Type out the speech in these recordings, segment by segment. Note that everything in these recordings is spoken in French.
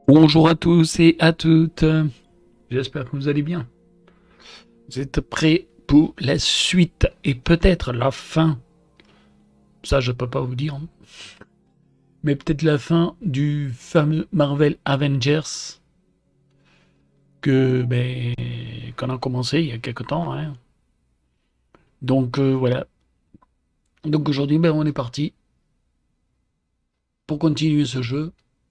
Bonjour à tous et à toutes. J'espère que vous allez bien. Vous êtes prêts pour la suite et peut-être la fin. Ça, je peux pas vous dire. Mais peut-être la fin du fameux Marvel Avengers qu'on a commencé il y a quelque temps, hein. Donc voilà. Donc aujourd'hui, on est parti pour continuer ce jeu.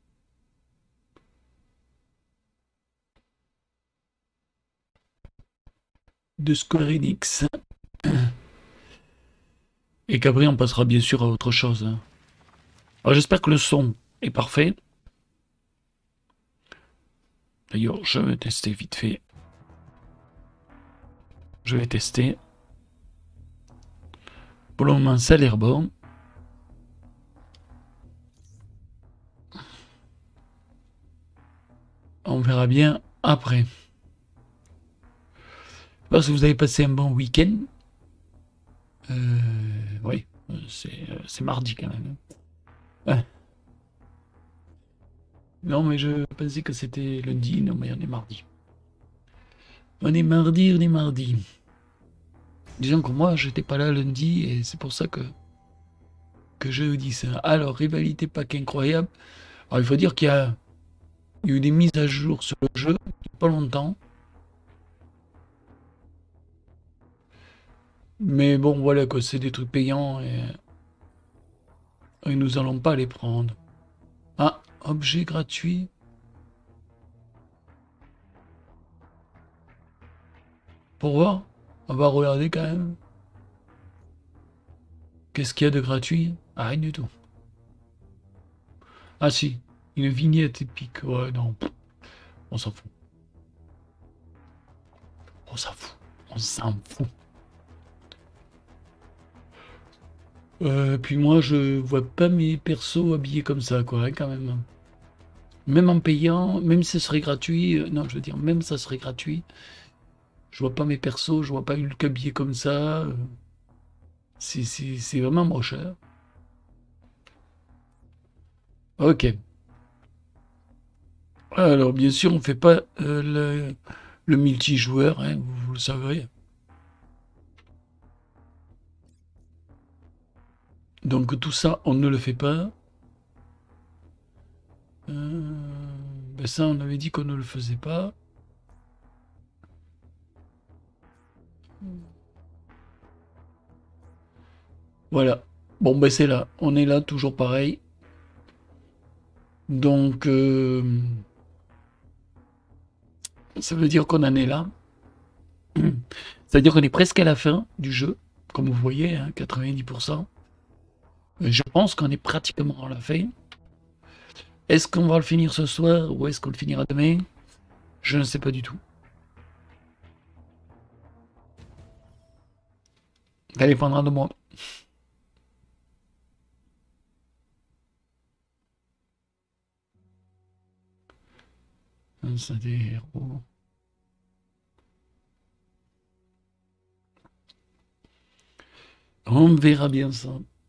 De Square Enix. Et qu'après, on passera bien sûr à autre chose, hein. Alors j'espère que le son est parfait. D'ailleurs, je vais tester vite fait. Je vais tester. Pour le moment, ça a l'air bon. On verra bien après. Parce que vous avez passé un bon week-end. Oui, c'est mardi quand même. Ouais. Non, mais je pensais que c'était lundi. Non, mais on est mardi. On est mardi, on est mardi. Disons que moi, j'étais pas là lundi et c'est pour ça que je dis ça. Alors, rivalité pack incroyable. Alors, il faut dire qu'il y a eu des mises à jour sur le jeu il n'y a pas longtemps. Mais bon, voilà que c'est des trucs payants et nous allons pas les prendre. Ah, objet gratuit. Pour voir. On va regarder quand même. Qu'est-ce qu'il y a de gratuit? Ah, rien du tout. Ah si, une vignette épique. Ouais, non, on s'en fout. On s'en fout. On s'en fout. Puis moi, je vois pas mes persos habillés comme ça, quoi, hein, quand même. Même en payant, même si ce serait gratuit, non, je veux dire, même ça serait gratuit, je vois pas mes persos, je vois pas Hulk habillé comme ça. C'est vraiment moche, hein. Ok. Alors, bien sûr, on fait pas le multijoueur, hein, vous le savez. Donc tout ça, on ne le fait pas. Ça, on avait dit qu'on ne le faisait pas. Voilà. Bon, c'est là. On est là, toujours pareil. Donc, ça veut dire qu'on en est là. Ça veut dire qu'on est presque à la fin du jeu. Comme vous voyez, hein, 90%. Je pense qu'on est pratiquement à la fin. Est-ce qu'on va le finir ce soir ou est-ce qu'on le finira demain? Je ne sais pas du tout. Ça dépendra de moi. Ça des héros. On verra bien ça.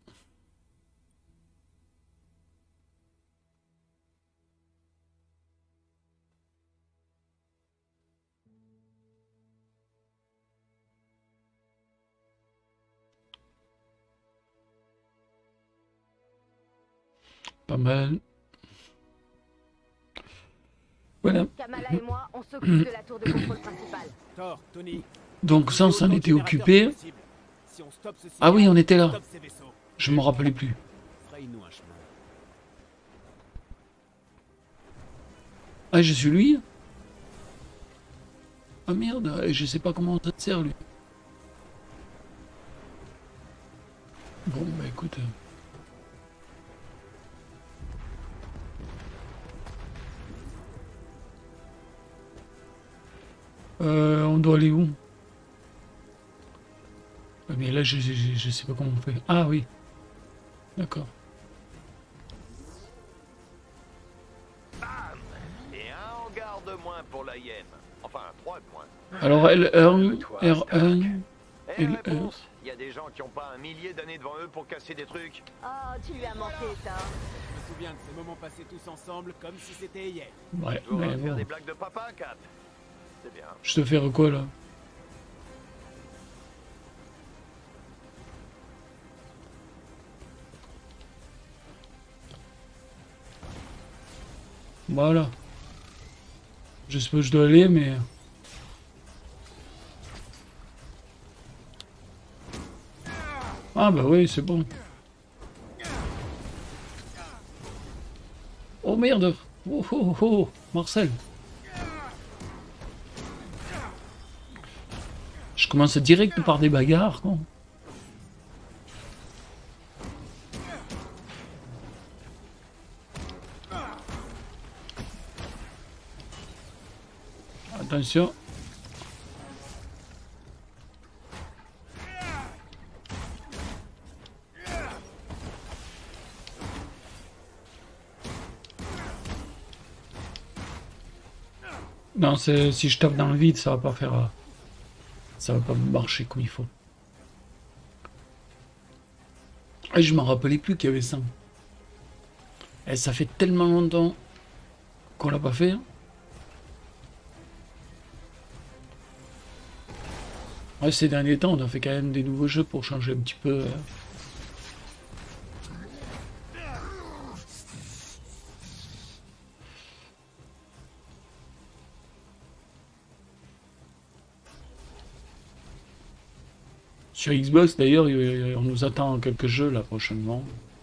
Pas mal. Voilà. Kamala et moi, on s'occupe de la tour de contrôle principale. Thor, Tony, Donc ça, on s'en était occupé. si on stoppe ce Ah oui, on était là. stoppe ces vaisseaux. Je me rappelais plus. Fraye-nous un chemin. Ah, je suis lui? Ah merde, je sais pas comment ça te sert lui. Bon, bah écoute. On doit aller où? Ah, mais là, je sais pas comment on fait. Ah oui, d'accord. Et un hangar de moins pour la hyène. Enfin, 3 de moins. Alors L1, R1, Eh, L1. réponse. Il y a des gens qui ont pas un millier d'années devant eux pour casser des trucs. Oh, tu lui as manqué, ça. souviens de ces moments passés tous ensemble comme si c'était hier. Ouais, Tu vas mais faire bon. des blagues de papa, Kat. C'est bien. Je te fais quoi là? Voilà. Je sais pas où je dois aller, mais... Ah bah oui, c'est bon. Oh merde! Oh oh oh! Marcel! Je commence direct par des bagarres, quoi. Attention. Non, c'est si je tape dans le vide, ça va pas faire... ça va pas marcher comme il faut. Et je m'en rappelais plus qu'il y avait ça. Et ça fait tellement longtemps qu'on l'a pas fait. Hein. Ouais, ces derniers temps, on a fait quand même des nouveaux jeux pour changer un petit peu. Sur Xbox, d'ailleurs, on nous attend quelques jeux là prochainement.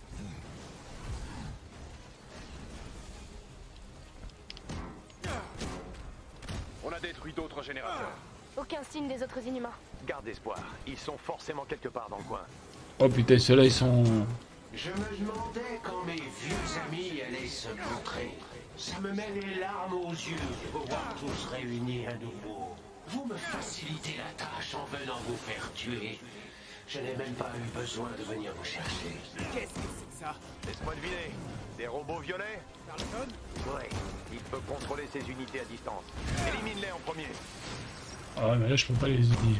On a détruit d'autres générateurs. Aucun signe des autres inhumains. Garde espoir. Ils sont forcément quelque part dans le coin. Oh putain, ceux-là, ils sont... Je me demandais quand mes vieux amis allaient se montrer. Ça me met les larmes aux yeux de vous voir tous réunis à nouveau. Vous me facilitez la tâche en venant vous faire tuer. Je n'ai même pas eu besoin de venir vous chercher. Qu'est-ce que c'est que ça? Laisse-moi deviner. Des robots violets? Carlton? Ouais. Il peut contrôler ses unités à distance. Élimine-les en premier. Ah, mais là, je peux pas les oublier.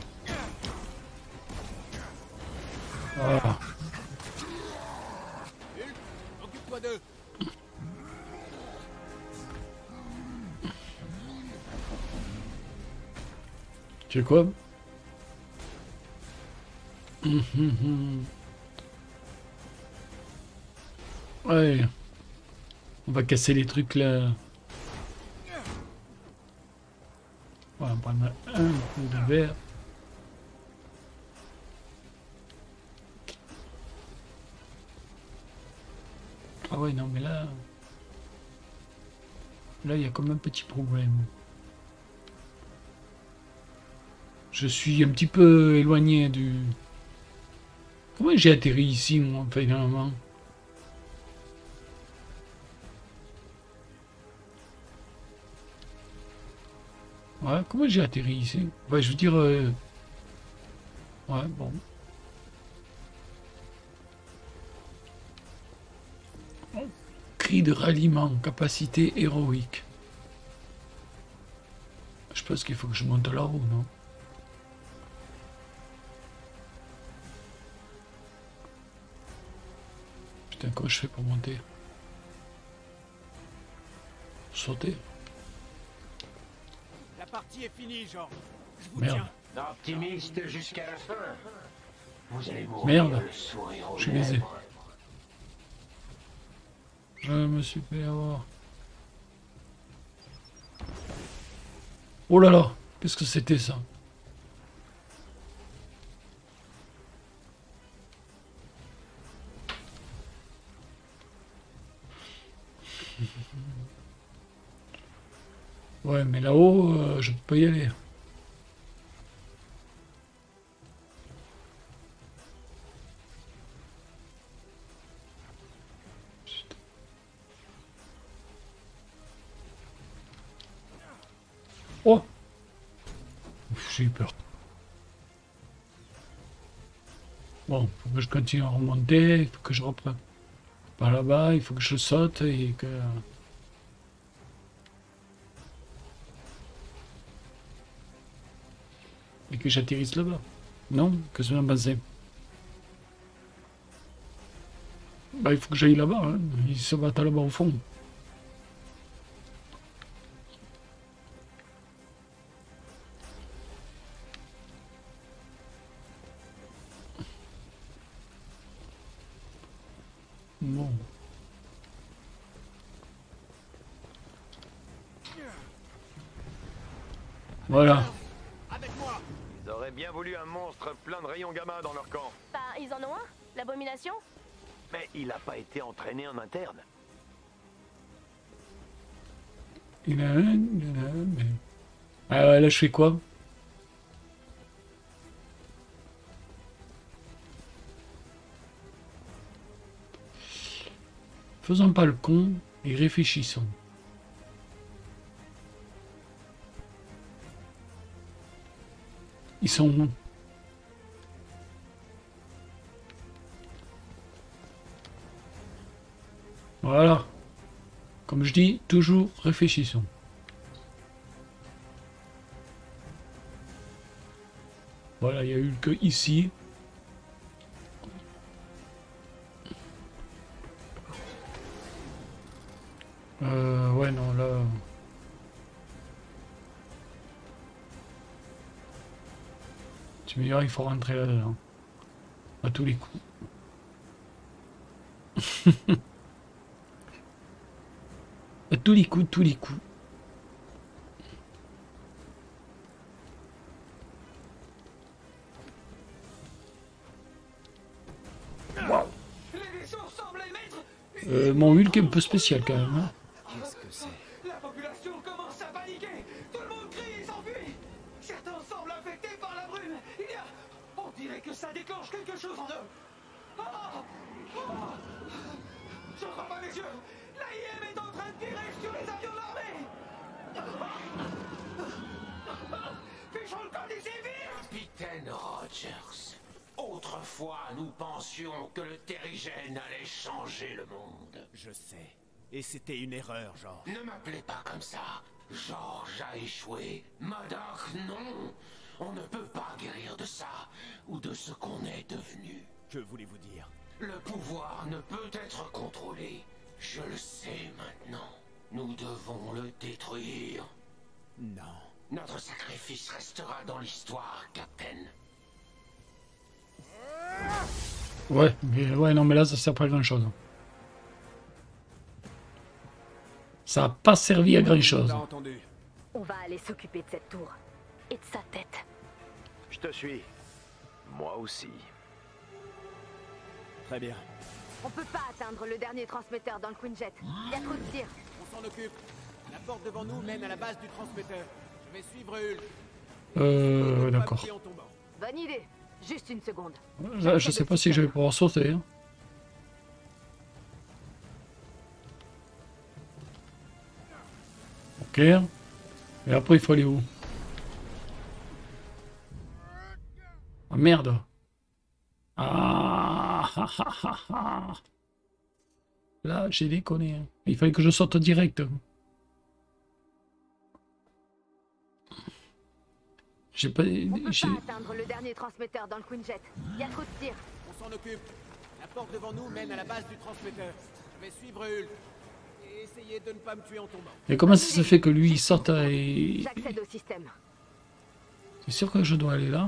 Ah. Hulk, occupe-toi d'eux. Tu sais quoi? Ouais. On va casser les trucs là. Ouais, on va prendre un coup de verre. Ah ouais, non, mais là... Là, il y a comme un petit problème. Je suis un petit peu éloigné du... Comment j'ai atterri ici, moi, finalement? Ouais, comment j'ai atterri ici? Ouais, je veux dire... Ouais, bon. Cri de ralliement, capacité héroïque. Je pense qu'il faut que je monte là-haut, non? Putain, comment je fais pour monter? Sauter? La partie est finie, genre. Je vous Merde. tiens. Optimiste jusqu'à la fin. Vous allez mourir Merde. le sourire aux Je suis baisé. lèvres. Je me suis fait avoir. Oh là là, qu'est-ce que c'était ça? Ouais, mais là-haut, je peux pas y aller. Putain. Oh! Ouf, j'ai eu peur. Bon, faut que je continue à remonter, il faut que je reprenne par là-bas, il faut que je saute et que... Et que j'atterrisse là-bas. Non? Que je vais en passer. Bah, il faut que j'aille là-bas, hein. Ils se battent là-bas au fond. Bon. Voilà. Avec moi. Ils auraient bien voulu un monstre plein de rayons gamma dans leur camp. Bah, ils en ont un? L'abomination? Mais il n'a pas été entraîné en interne. Il y en a un, mais... Ah ouais, là, je fais quoi? Faisons pas le con et réfléchissons. Ils sont où? Voilà. Comme je dis, toujours réfléchissons. Voilà, il n'y a eu que ici. Ouais, non, là... Tu me diras, il faut rentrer là-dedans. À tous les coups. À tous les coups, tous les coups. Wow. Mon Hulk est un peu spécial quand même. Hein. Qu'est-ce que c'est? La population commence à paniquer. Tout le monde crie et s'enfuit. Certains semblent affectés par la brume. On dirait que ça déclenche quelque chose en eux. Ah ah Je crois pas mes yeux. L'AIM est en train de tirer sur les avions de l'armée. Fichons le camp des civils. Capitaine Rogers. Autrefois, nous pensions que le terrigène allait changer le monde. Je sais. Et c'était une erreur, genre. Ne m'appelez pas comme ça. George a échoué. Madoc, non. On ne peut pas guérir de ça, ou de ce qu'on est devenu. Que voulez-vous dire? Le pouvoir ne peut être contrôlé. Je le sais maintenant. Nous devons le détruire. Non. Notre sacrifice restera dans l'histoire, Captain. Ouais, mais ouais, non, mais là, ça sert pas à grand chose. Ça a pas servi à grand chose. T'as entendu? On va aller s'occuper de cette tour. Et de sa tête. Je te suis. Moi aussi. Très bien. On peut pas atteindre le dernier transmetteur dans le Quinjet. Il y a trop de tirs. On s'en occupe. La porte devant nous mène à la base du transmetteur. Je vais suivre Hulk. D'accord. Pas me tuer en tombant. Bonne idée. Juste une seconde. Là, je sais pas si je vais pouvoir sauter. Hein. Ok. Et après, il faut aller où? Ah merde. Ah, ah, ah, ah, ah. Là, j'ai déconné. Hein. Il fallait que je saute direct. J'ai pas... On peut pas atteindre le dernier transmetteur dans le Quinjet. Il y a trop de tirs. On s'en occupe. La porte devant nous mène à la base du transmetteur. Je vais suivre Hulk. Et essayer de ne pas me tuer en tombant. Et comment ça se fait que lui, il sorte et... J'accède au système. C'est sûr que je dois aller là?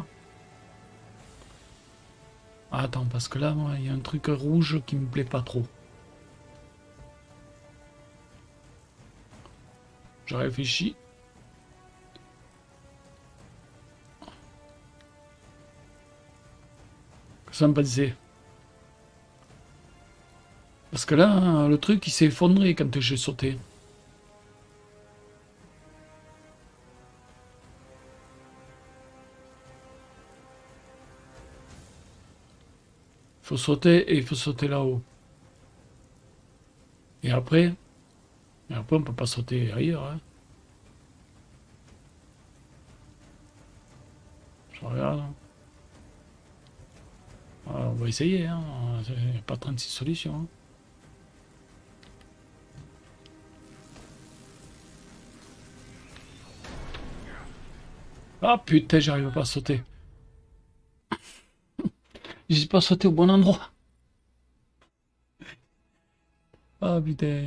Ah, attends, parce que là, moi, il y a un truc rouge qui me plaît pas trop. Je réfléchis. Que ça me passe. Parce que là, le truc, il s'est effondré quand j'ai sauté. Il faut sauter et il faut sauter là-haut. Et après on peut pas sauter ailleurs. Hein. Je regarde. Ah, on va essayer. Hein. Il n'y a pas 36 solutions. Hein. Ah putain, j'arrive pas à sauter. J'ai pas sauté au bon endroit. Ah putain.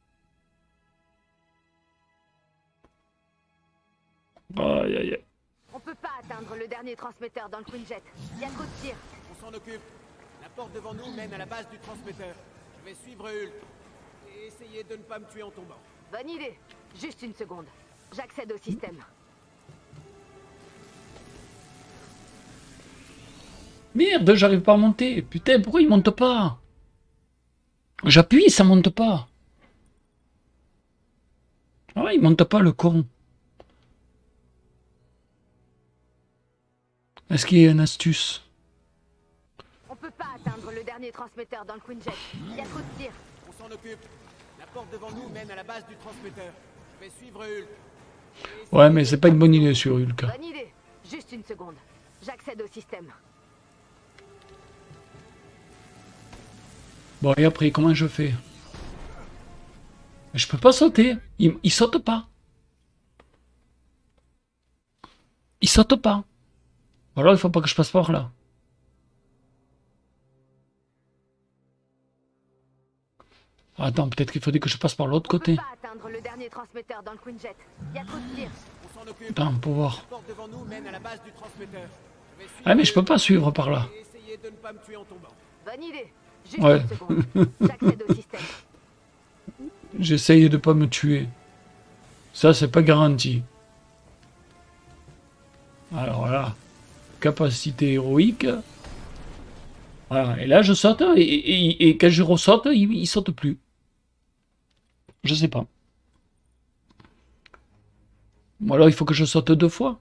Aïe aïe aïe. On peut pas atteindre le dernier transmetteur dans le Quinjet. Y a trop de tirs. On s'en occupe. La porte devant nous mène à la base du transmetteur. Je vais suivre Hulk. Et essayer de ne pas me tuer en tombant. Bonne idée. Juste une seconde. J'accède au système. Merde, j'arrive pas à monter. Putain, pourquoi il monte pas? J'appuie, ça monte pas. Ah ouais, il monte pas le con. Est-ce qu'il y a une astuce? On peut pas atteindre le dernier transmetteur dans le Quinjet. Y a trop de tirs. On s'en occupe. La porte devant nous mène à la base du transmetteur. Je vais suivre Hulk. Ouais, mais c'est pas une bonne idée sur Hulk. Bonne idée. Juste une seconde. J'accède au système. Bon, et après, comment je fais? Je peux pas sauter. Il saute pas. Il saute pas. Alors, il faut pas que je passe par là. Attends, peut-être qu'il faudrait que je passe par l'autre On peut côté. pas atteindre le dernier transmetteur dans le Quinjet. Y a trop de tirs. On s'en occupe. Attends, pour voir. La porte devant nous mène à la base du transmetteur. Je vais suivre Ah, mais je peux Hulk pas suivre par là. et essayer de ne pas me tuer en tombant. Bonne idée. Juste Ouais. une seconde. J'accède au système. J'essaye de pas me tuer. Ça, c'est pas garanti. Alors là, capacité héroïque. Voilà. Et là, je saute et quand je ressaute, il saute plus. Je sais pas. Ou alors, il faut que je saute 2 fois.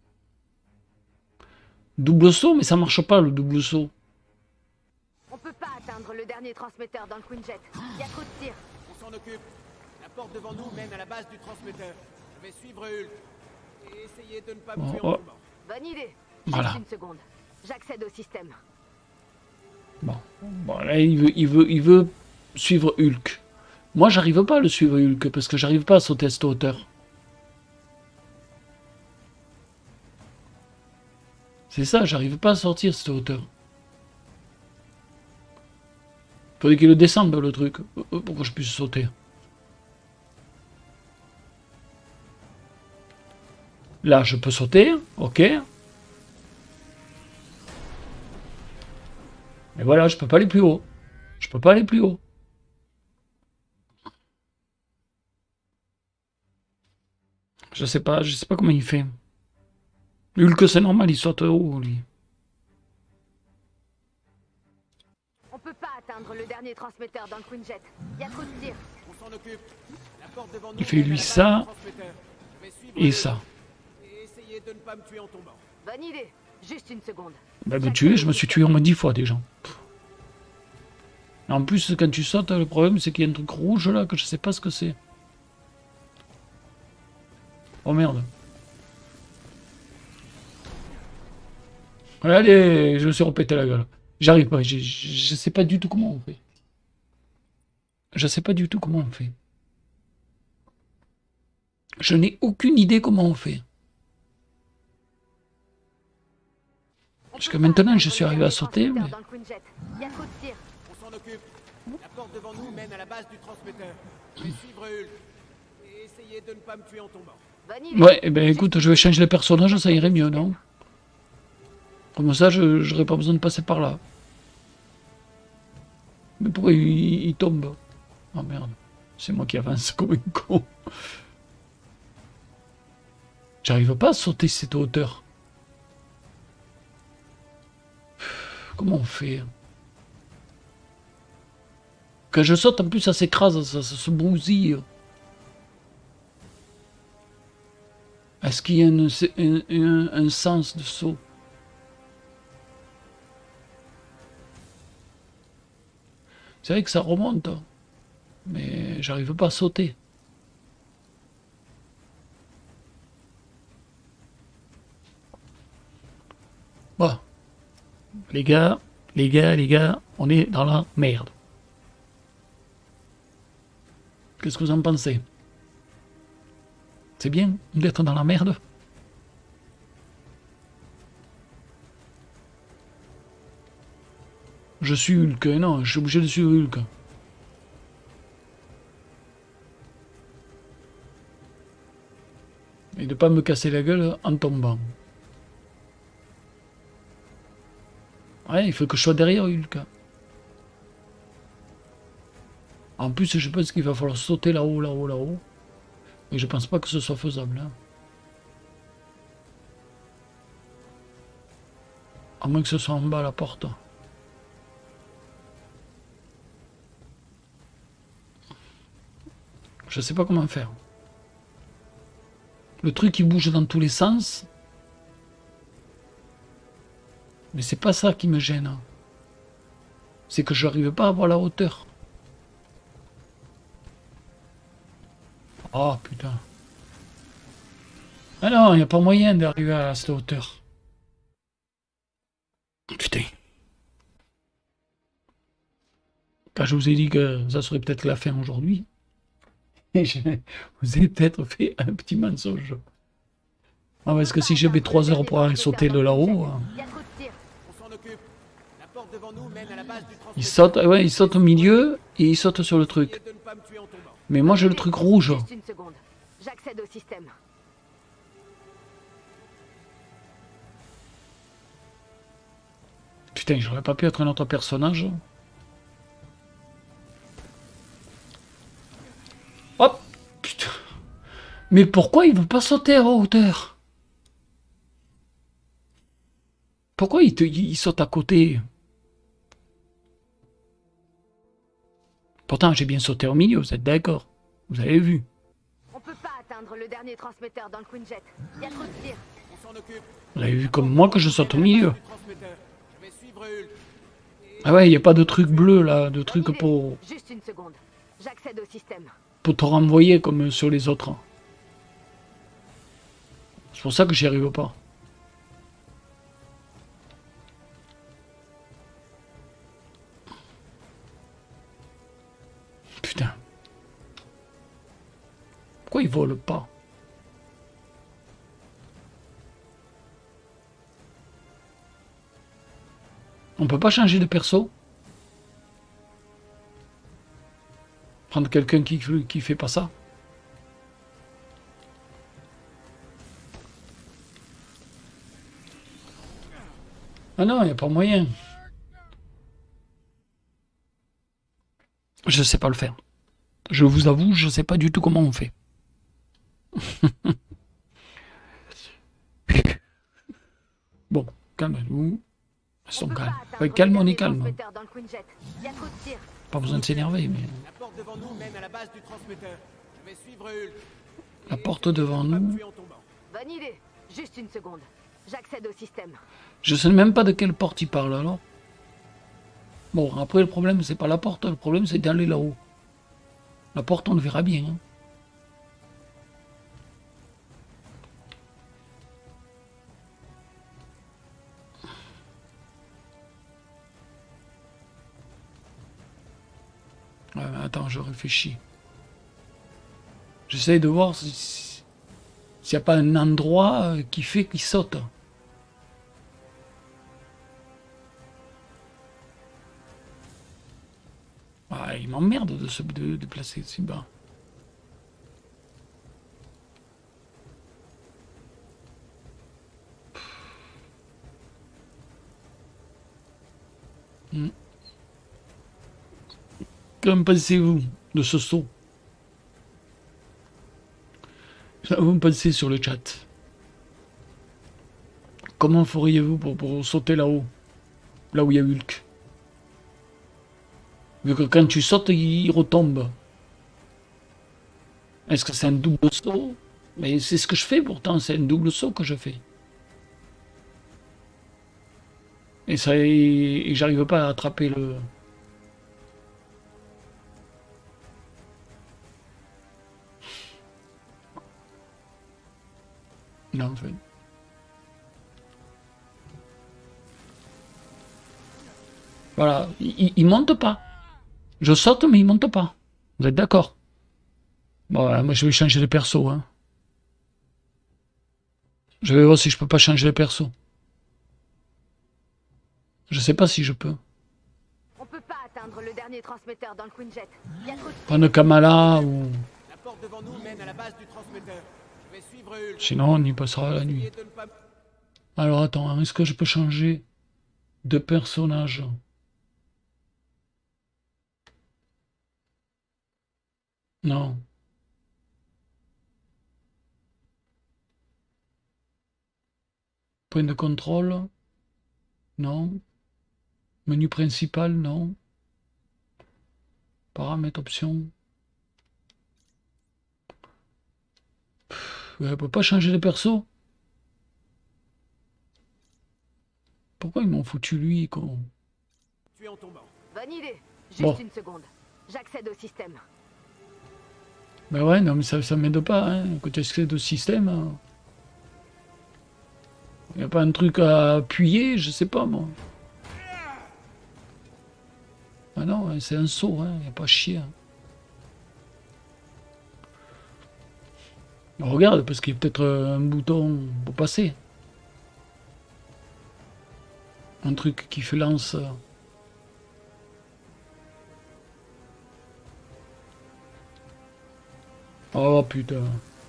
Double saut, mais ça marche pas le double saut. On peut pas atteindre le dernier transmetteur dans le Quinjet. Y a trop de tirs. On s'en occupe. La porte devant nous mène à la base du transmetteur. Je vais suivre Hulk. Et essayer de ne pas me tuer en Oh. tombant. Bonne idée. Voilà. Juste une seconde. J'accède au système. Bon, là, il veut suivre Hulk. Moi, j'arrive pas à le suivre Hulk parce que j'arrive pas à sauter à cette hauteur. C'est ça, j'arrive pas à sortir cette hauteur. Faudrait qu'il le descende le truc pour que je puisse sauter. Là, je peux sauter, ok. Mais voilà, je peux pas aller plus haut. Je peux pas aller plus haut. Je sais pas comment il fait. Hulk, c'est normal, il saute haut, lui. On peut pas atteindre le dernier transmetteur dans le Quinjet. Y a trop de tirs. On s'en occupe. La porte devant nous Il fait mène à lui la base ça du transmetteur. Je vais suivre et Hulk ça. Et essayer de ne pas me tuer en tombant. Bonne idée. Juste une seconde. Bah, me tuer, je me suis tué au moins 10 fois déjà. En plus, quand tu sautes, le problème c'est qu'il y a un truc rouge là que je sais pas ce que c'est. Oh merde. Allez, je me suis repété la gueule. J'arrive pas, je sais pas du tout comment on fait. Je sais pas du tout comment on fait. Je n'ai aucune idée comment on fait. Parce que maintenant, je suis arrivé à sauter, mais... Dans le Quinjet. Y a trop de tirs. On s'en occupe. La porte devant nous mène à la base du transmetteur. Je vais suivre Hulk. Et essayer de ne pas me tuer en tombant. Bonne idée. Ouais, eh ben écoute, je vais changer les personnages, ça irait mieux, non? Comme ça, je n'aurais pas besoin de passer par là. Mais pourquoi il tombe? Oh merde, c'est moi qui avance comme un con. J'arrive pas à sauter cette hauteur. Comment on fait? Quand je saute, en plus, ça s'écrase, ça se bousille. Est-ce qu'il y a un sens de saut? C'est vrai que ça remonte, mais j'arrive pas à sauter. Bon. Les gars, on est dans la merde. Qu'est-ce que vous en pensez? C'est bien d'être dans la merde? Je suis Hulk, non, je suis obligé de suivre Hulk. pas me casser la gueule en tombant. Ouais, il faut que je sois derrière Hulk. En plus, je pense qu'il va falloir sauter là-haut, là-haut, là-haut. Et je pense pas que ce soit faisable. Hein. À moins que ce soit en bas à la porte. Je sais pas comment faire. Le truc il bouge dans tous les sens. Mais c'est pas ça qui me gêne. C'est que je n'arrive pas à voir la hauteur. Oh putain. Ah non, il n'y a pas moyen d'arriver à cette hauteur. Putain. Quand je vous ai dit que ça serait peut-être la fin aujourd'hui, vous avez peut-être fait un petit mensonge. Ah, parce que si j'avais 3 heures pour aller sauter de là-haut, il saute, ouais, il saute au milieu et il saute sur le truc. Mais moi j'ai le truc rouge. Juste une seconde. J'accède au système. Putain, j'aurais pas pu être un autre personnage. Hop, putain. Mais pourquoi il veut pas sauter à hauteur? Pourquoi il saute à côté? Pourtant, j'ai bien sauté au milieu, vous êtes d'accord? Vous avez vu? On peut pas atteindre le dernier transmetteur dans le Quinjet. Il y a trop de tirs. Vous avez vu comme moi que je saute au milieu. Ah ouais, il n'y a pas de truc bleu là, de truc pour... Juste une seconde. J'accède au système. Pour te renvoyer comme sur les autres. C'est pour ça que j'y arrive pas. Putain. Pourquoi ils volent pas? On peut pas changer de perso? Prendre quelqu'un qui fait pas ça? Ah non, il n'y a pas moyen. Je sais pas le faire. Je vous avoue, je sais pas du tout comment on fait. Bon, calme-nous. Restons calmes. Ouais, calme, on est calme. Pas besoin de s'énerver, mais... La porte devant nous mène à la base du transmetteur. Je vais suivre Hulk. La porte devant nous... Bonne idée. Juste une seconde. J'accède au système. Je sais même pas de quelle porte il parle, alors. Bon, après, le problème, c'est pas la porte. Le problème, c'est d'aller là-haut. La porte, on le verra bien. Hein. Ouais, mais attends, je réfléchis. J'essaie de voir s'il n'y a pas un endroit qui fait qu'il saute. Ah, il m'emmerde de se déplacer si bas. Qu'en pensez-vous de ce saut? Vous me pensez sur le chat. Comment feriez-vous pour sauter là-haut? Là où il y a Hulk. Vu que quand tu sautes, il retombe. Est-ce que c'est un double saut? Mais c'est ce que je fais pourtant, c'est un double saut que je fais. Et ça, et j'arrive pas à attraper le... Non, en fait. Voilà, il monte pas. Je saute, mais il monte pas. Vous êtes d'accord? Bon, voilà, moi je vais changer de perso. Hein. Je vais voir si je peux pas changer de perso. Je sais pas si je peux. On peut pas atteindre le dernier transmetteur dans le Quinjet. Il y a trop de tirs. Prendre Kamala ou... La porte devant nous mène à la base du transmetteur. Je vais suivre Hulk. Sinon, on y passera la nuit. Essayez de ne pas... Alors, attends, est-ce que je peux changer de personnage? Non. Point de contrôle? Non. Menu principal? Non. Paramètres, options. On peut pas changer de perso? Pourquoi ils m'ont foutu lui, con? Tu es en tombant. Bonne idée. Juste Bon. une seconde. J'accède au système. Ben ouais, non, mais ça m'aide pas, hein. Quand tu accèdes au système, y a pas un truc à appuyer, je sais pas, moi. Ah non, c'est un saut, hein. Y a pas à chier. Hein. Regarde, parce qu'il y a peut-être un bouton pour passer. Un truc qui fait lance. Oh putain.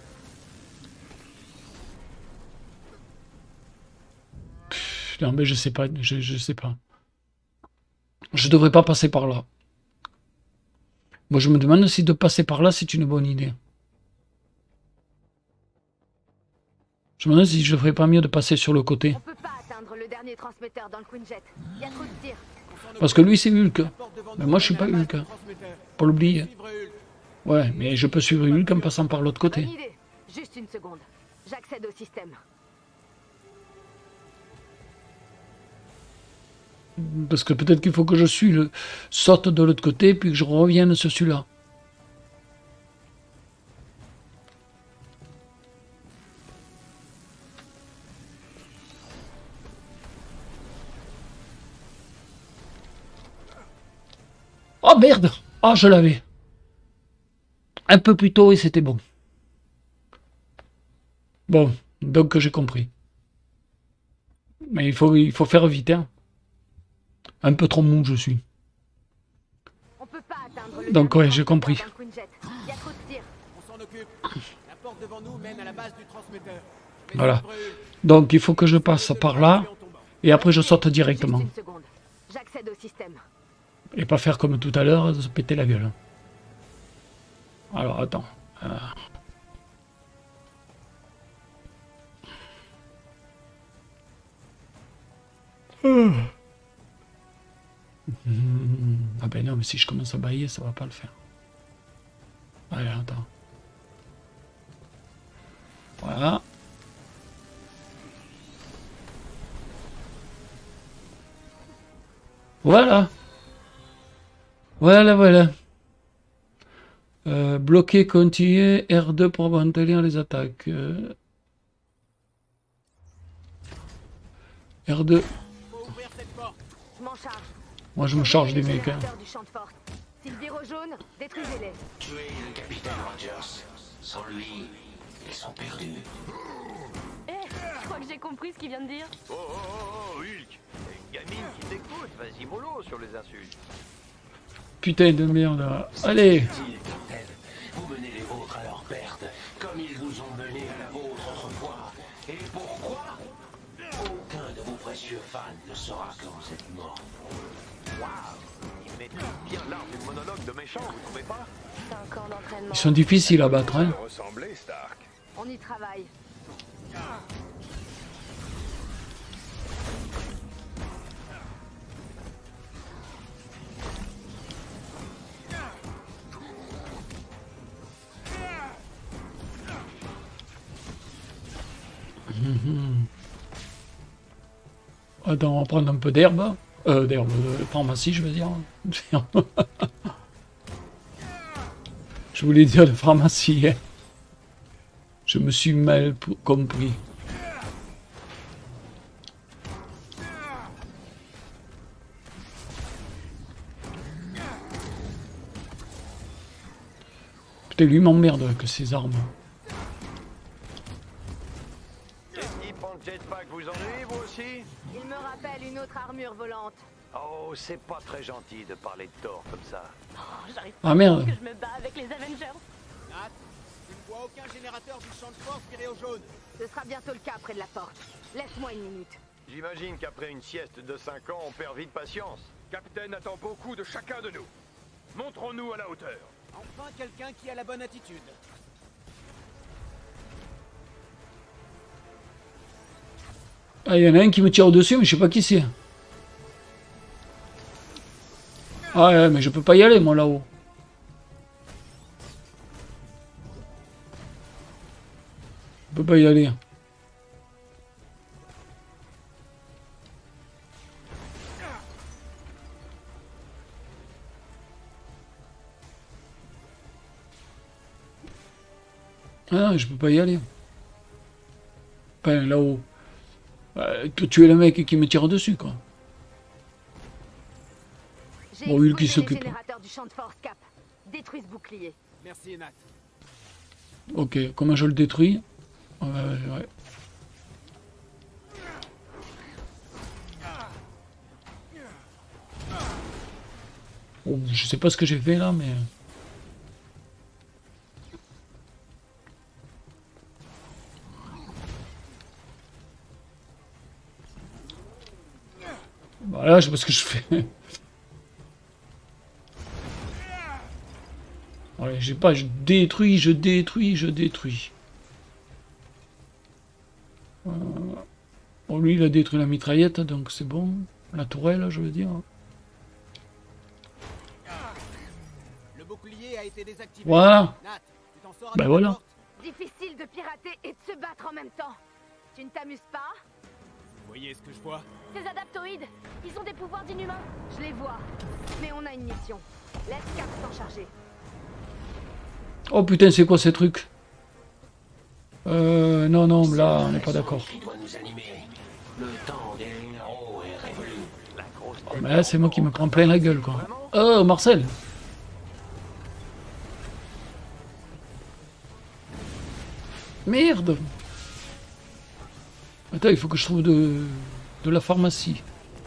Pff, non mais je sais pas, je sais pas. Je devrais pas passer par là. Moi je me demande si de passer par là c'est une bonne idée. Je me demande si je ferais pas mieux de passer sur le côté. On peut pas atteindre le dernier transmetteur dans le Quinjet. Y a trop de tirs. Parce que lui c'est Hulk. La porte devant Mais nous moi je suis mène à pas la base Hulk. du Hein. transmetteur. Pas l'oublier. Suivre Hulk. Ouais, mais je peux suivre Hulk en passant par l'autre côté. Bonne idée. Juste une seconde. J'accède au système. Parce que peut-être qu'il faut que je saute de l'autre côté puis que je revienne sur celui-là. Oh merde! Ah, je l'avais. Un peu plus tôt et c'était bon. Bon, donc j'ai compris. Mais il faut faire vite, hein. Un peu trop mou, je suis. On peut pas atteindre le Donc, dernier ouais, j'ai compris. transmetteur dans le Quinjet. Y a trop de tirs. On s'en occupe. La porte devant nous mène à la base du transmetteur. Je vais Voilà. suivre Hulk. Donc il faut que je passe par là et après je saute directement. Juste une seconde. J'accède au système. Et pas faire comme tout à l'heure, se péter la gueule. Alors attends. Ah ben non, mais si je commence à bailler, ça va pas le faire. Allez, attends. Voilà. Voilà. Voilà. Bloquer, continuer, R2 pour maintenir les attaques. R2. Faut ouvrir cette porte. Je m'en charge. Moi je me charge des mecs. Hein. Générateur du champ de force. S'ils virent au jaune, détruisez-les. Tuez le capitaine Rogers. Sans lui, ils sont perdus. Je crois que j'ai compris ce qu'il vient de dire. Oh, Hulk. Gamine qui t'écoute, vas-y mollo sur les insultes. Putain de merde. Allez. Dit, capitaine, vous menez les vôtres à leur perte, comme ils vous ont mené à la vôtre autrefois. Et pourquoi? Aucun de vos précieux fans ne saura que vous êtes morts. Il maîtrise bien l'art du monologue de méchant, vous trouvez pas? C'est un camp d'entraînement. Ils sont difficiles à battre. Hein. Ressemblez, Stark. On y travaille. Attends, on va prendre un peu d'herbe. D'herbe, de pharmacie, je veux dire. Je voulais dire de pharmacie. Hein. Je me suis mal compris. Putain, lui m'emmerde avec ses armes. Qu'est-ce qui prend le jetpack, vous en avez, vous aussi? Il me rappelle une autre armure volante. Oh, c'est pas très gentil de parler de Thor comme ça. J'arrive Ah merde. que je me bats avec les Avengers. Nat, une vois aucun générateur du champ de force viré au jaune. Ce sera bientôt le cas près de la porte. Laisse-moi une minute. J'imagine qu'après une sieste de 5 ans, on perd vite patience. Capitaine attend beaucoup de chacun de nous. Montrons-nous à la hauteur. Enfin quelqu'un qui a la bonne attitude. Ah, il y en a un qui me tire au-dessus, mais je sais pas qui c'est. Ah ouais, mais je peux pas y aller, moi, là-haut. Je peux pas y aller. Ah non, je peux pas y aller. Enfin, là-haut. Tu es le mec qui me tire dessus, quoi. J'ai Bon, Hulk, explosé il s'occupe. les générateurs du champ de force, Cap. Détruis ce bouclier. Merci Nat. Ok, comment je le détruis? Ouais. Oh, je sais pas ce que j'ai fait là, mais... Voilà, je sais pas ce que je fais. Ouais, j'ai pas, je détruis. Bon, lui, il a détruit la mitraillette, donc c'est bon. La tourelle, je veux dire. Le bouclier a été désactivé. Voilà. Nat, tu t'en sors Ben avec voilà. la porte? Difficile de pirater et de se battre en même temps. Tu ne t'amuses pas? Vous voyez ce que je vois? Ces adaptoïdes, ils ont des pouvoirs d'inhumains. Je les vois. Mais on a une mission. Laisse Cap s'en charger. Oh putain, c'est quoi ces trucs? Non, là, on n'est pas d'accord. Qui doit nous animer. Le temps des héros est révolu. La grosse Oh, mais là, c'est moi qui me prends plein la gueule, quoi. Oh, Marcel! Merde! Attends, il faut que je trouve de la pharmacie.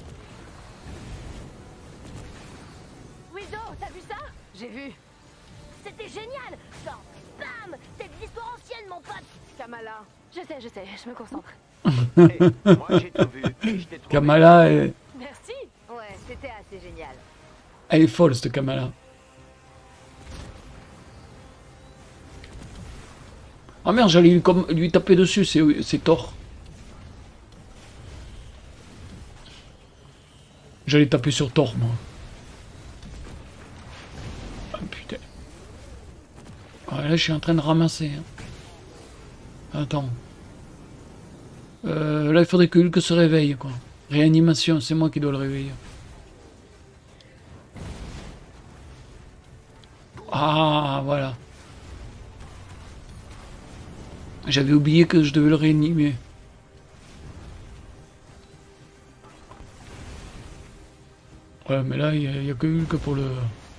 Widow, t'as vu ça? J'ai vu. C'était génial! Genre, bam! C'est de l'histoire ancienne, mon pote! Kamala. Je sais, je me concentre. moi j'ai tout vu. Et je t'ai trouvé. Kamala, Merci! Ouais, c'était assez génial. elle est folle, cette Kamala. Ah merde, j'allais lui taper dessus, c'est Thor. J'allais taper sur Thor, moi. Ah putain. Ah, là, je suis en train de ramasser. Hein. Attends. Là, il faudrait que Hulk se réveille, quoi. Réanimation, c'est moi qui dois le réveiller. Ah, voilà. J'avais oublié que je devais le réanimer. Ouais, mais là, il n'y a que Hulk pour le...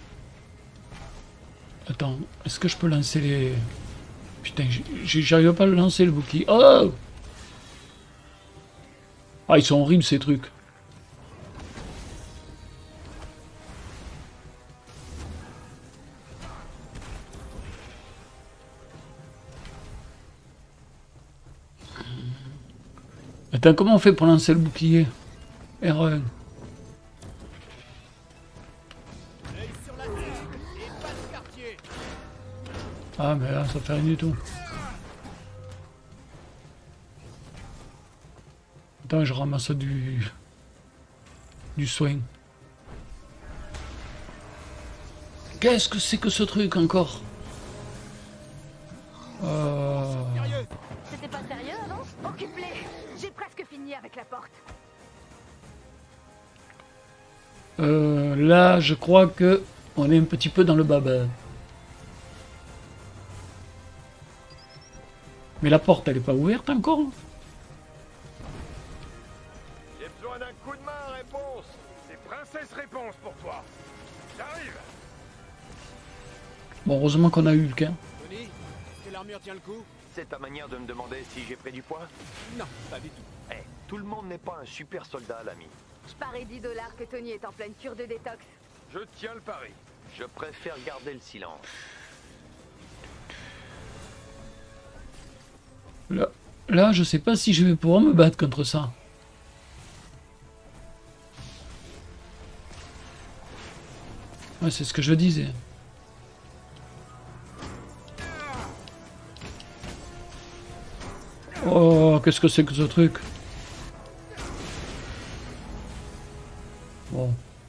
Attends, est-ce que je peux lancer les... Putain, j'arrive pas à le lancer, le bouclier. Oh! Ah, ils sont horribles, ces trucs. Attends, comment on fait pour lancer le bouclier? R1. Œil sur la cible et pas de quartier. Ah, mais là, ça fait rien du tout. Attends, je ramasse du soin. Qu'est-ce que c'est que ce truc encore? Sérieux? C'était pas sérieux avant? Occupe-les. J'ai presque fini avec la porte. Là, je crois que on est un petit peu dans le baba. Mais la porte, elle est pas ouverte encore? J'ai besoin d'un coup de main, réponse. C'est Princesse Réponse pour toi. J'arrive. Bon, heureusement qu'on a Hulk, hein. Tony, est-ce que l'armure tient le coup? C'est ta manière de me demander si j'ai pris du poids? Non, pas du tout. Eh, tout le monde n'est pas un super soldat, l'ami. Je parie $10 que Tony est en pleine cure de détox. Je tiens le pari. Je préfère garder le silence. Là, je sais pas si je vais pouvoir me battre contre ça. Ouais, c'est ce que je disais. Oh, qu'est-ce que c'est que ce truc? Bon.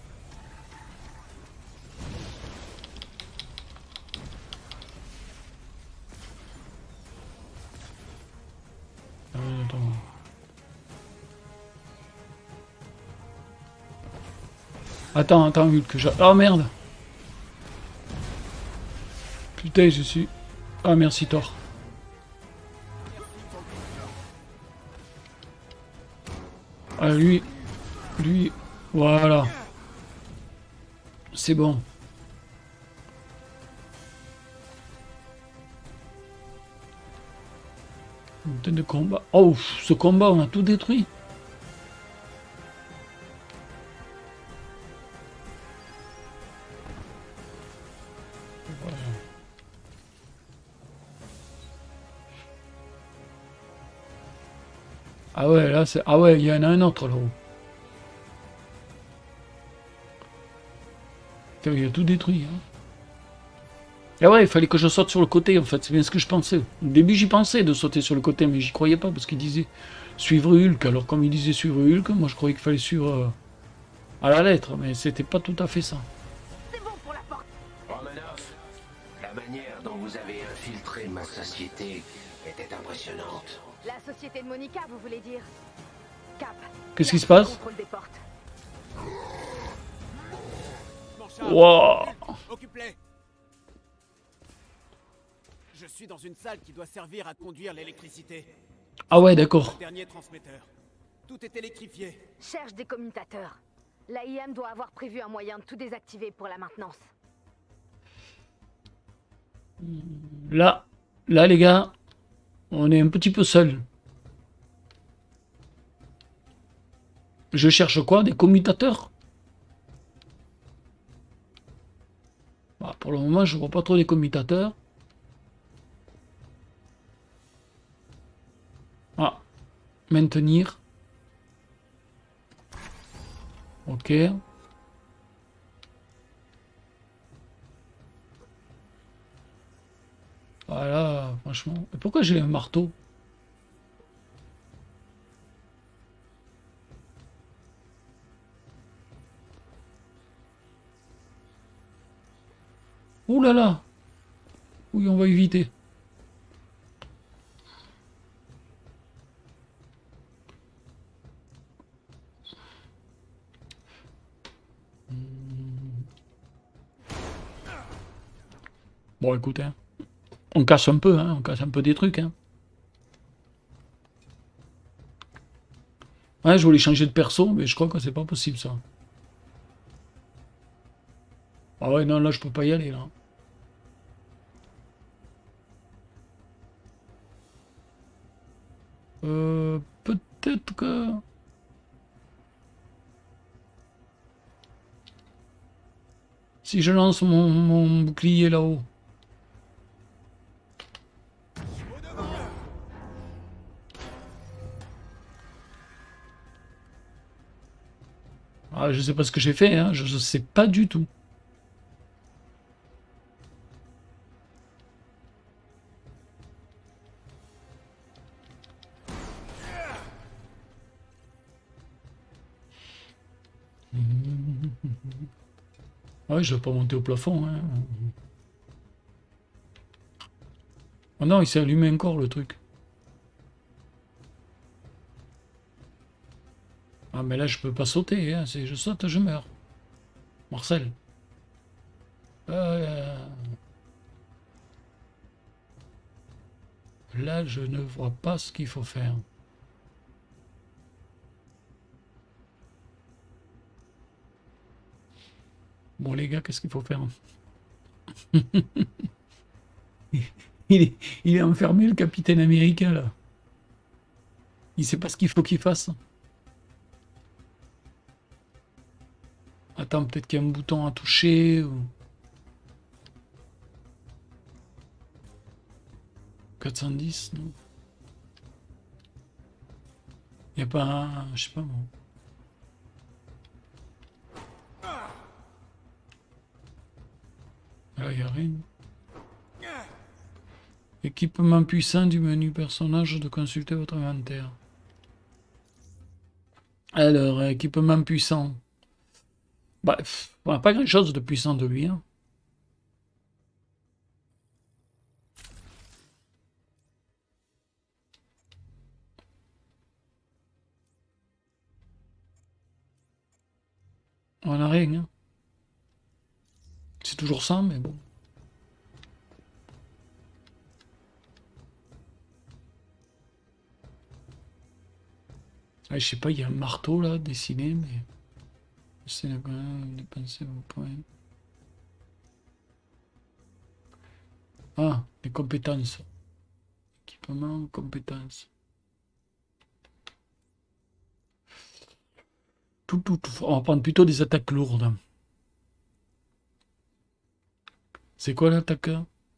Attends. Attends, Hulk, que j'ai... Oh merde! Putain, je suis... Ah, merci, Thor. Ah, lui... Voilà. C'est bon. Une tonne de combat. Oh, ce combat, on a tout détruit. Voilà. Ah ouais, là, c'est... Ah ouais, il y en a un autre là-haut. Il a tout détruit. Hein. Et ouais, il fallait que je saute sur le côté, en fait. C'est bien ce que je pensais. Au début, j'y pensais de sauter sur le côté, mais j'y croyais pas parce qu'il disait suivre Hulk. Alors, comme il disait suivre Hulk, moi je croyais qu'il fallait suivre à la lettre, mais c'était pas tout à fait ça. C'est bon pour la porte. Romanoff, la manière dont vous avez infiltré ma société était impressionnante. La société de Monica, vous voulez dire? Cap. Qu'est-ce qui se passe? Contrôle des portes. Wow. Occupe-les. Je suis dans une salle qui doit servir à conduire l'électricité. Ah ouais, d'accord. Le dernier transmetteur. Tout est électrifié. Cherche des commutateurs. L'AIM doit avoir prévu un moyen de tout désactiver pour la maintenance. Là, les gars, on est un petit peu seuls. Je cherche quoi? Des commutateurs? Bah, pour le moment, je vois pas trop des commutateurs. Ah, maintenir. Ok. Voilà, franchement. Et pourquoi j'ai un marteau? Ouh là là! Oui, on va éviter. Bon, écoutez, hein. On casse un peu, hein. On casse un peu des trucs, hein. Ouais, je voulais changer de perso, mais je crois que c'est pas possible, ça. Ah ouais, non, là, je peux pas y aller, là. Peut-être que... Si je lance mon bouclier là-haut. Ah, je sais pas ce que j'ai fait, hein. Je sais pas du tout. Ouais, je vais pas monter au plafond, hein. Oh non, il s'est allumé encore le truc. Ah mais là je peux pas sauter, hein. Si je saute, je meurs. Marcel. Là je ne vois pas ce qu'il faut faire. Bon les gars, qu'est-ce qu'il faut faire? Il est enfermé, le Capitaine Américain, là. Il sait pas ce qu'il faut qu'il fasse. Attends, peut-être qu'il y a un bouton à toucher. Ou... 410, non? Y a pas un... Je sais pas moi. Là, y a rien. Équipement puissant du menu personnage de consulter votre inventaire. Alors, équipement puissant. Bah, on n'a pas grand chose de puissant de lui. Hein. On n'a rien. Hein. C'est toujours ça, mais bon. Ah, je sais pas, il y a un marteau là, dessiné, mais... C'est quand même dépenser vos points. Ah, les compétences. Équipement, compétences. Tout. On va prendre plutôt des attaques lourdes. C'est quoi l'attaque?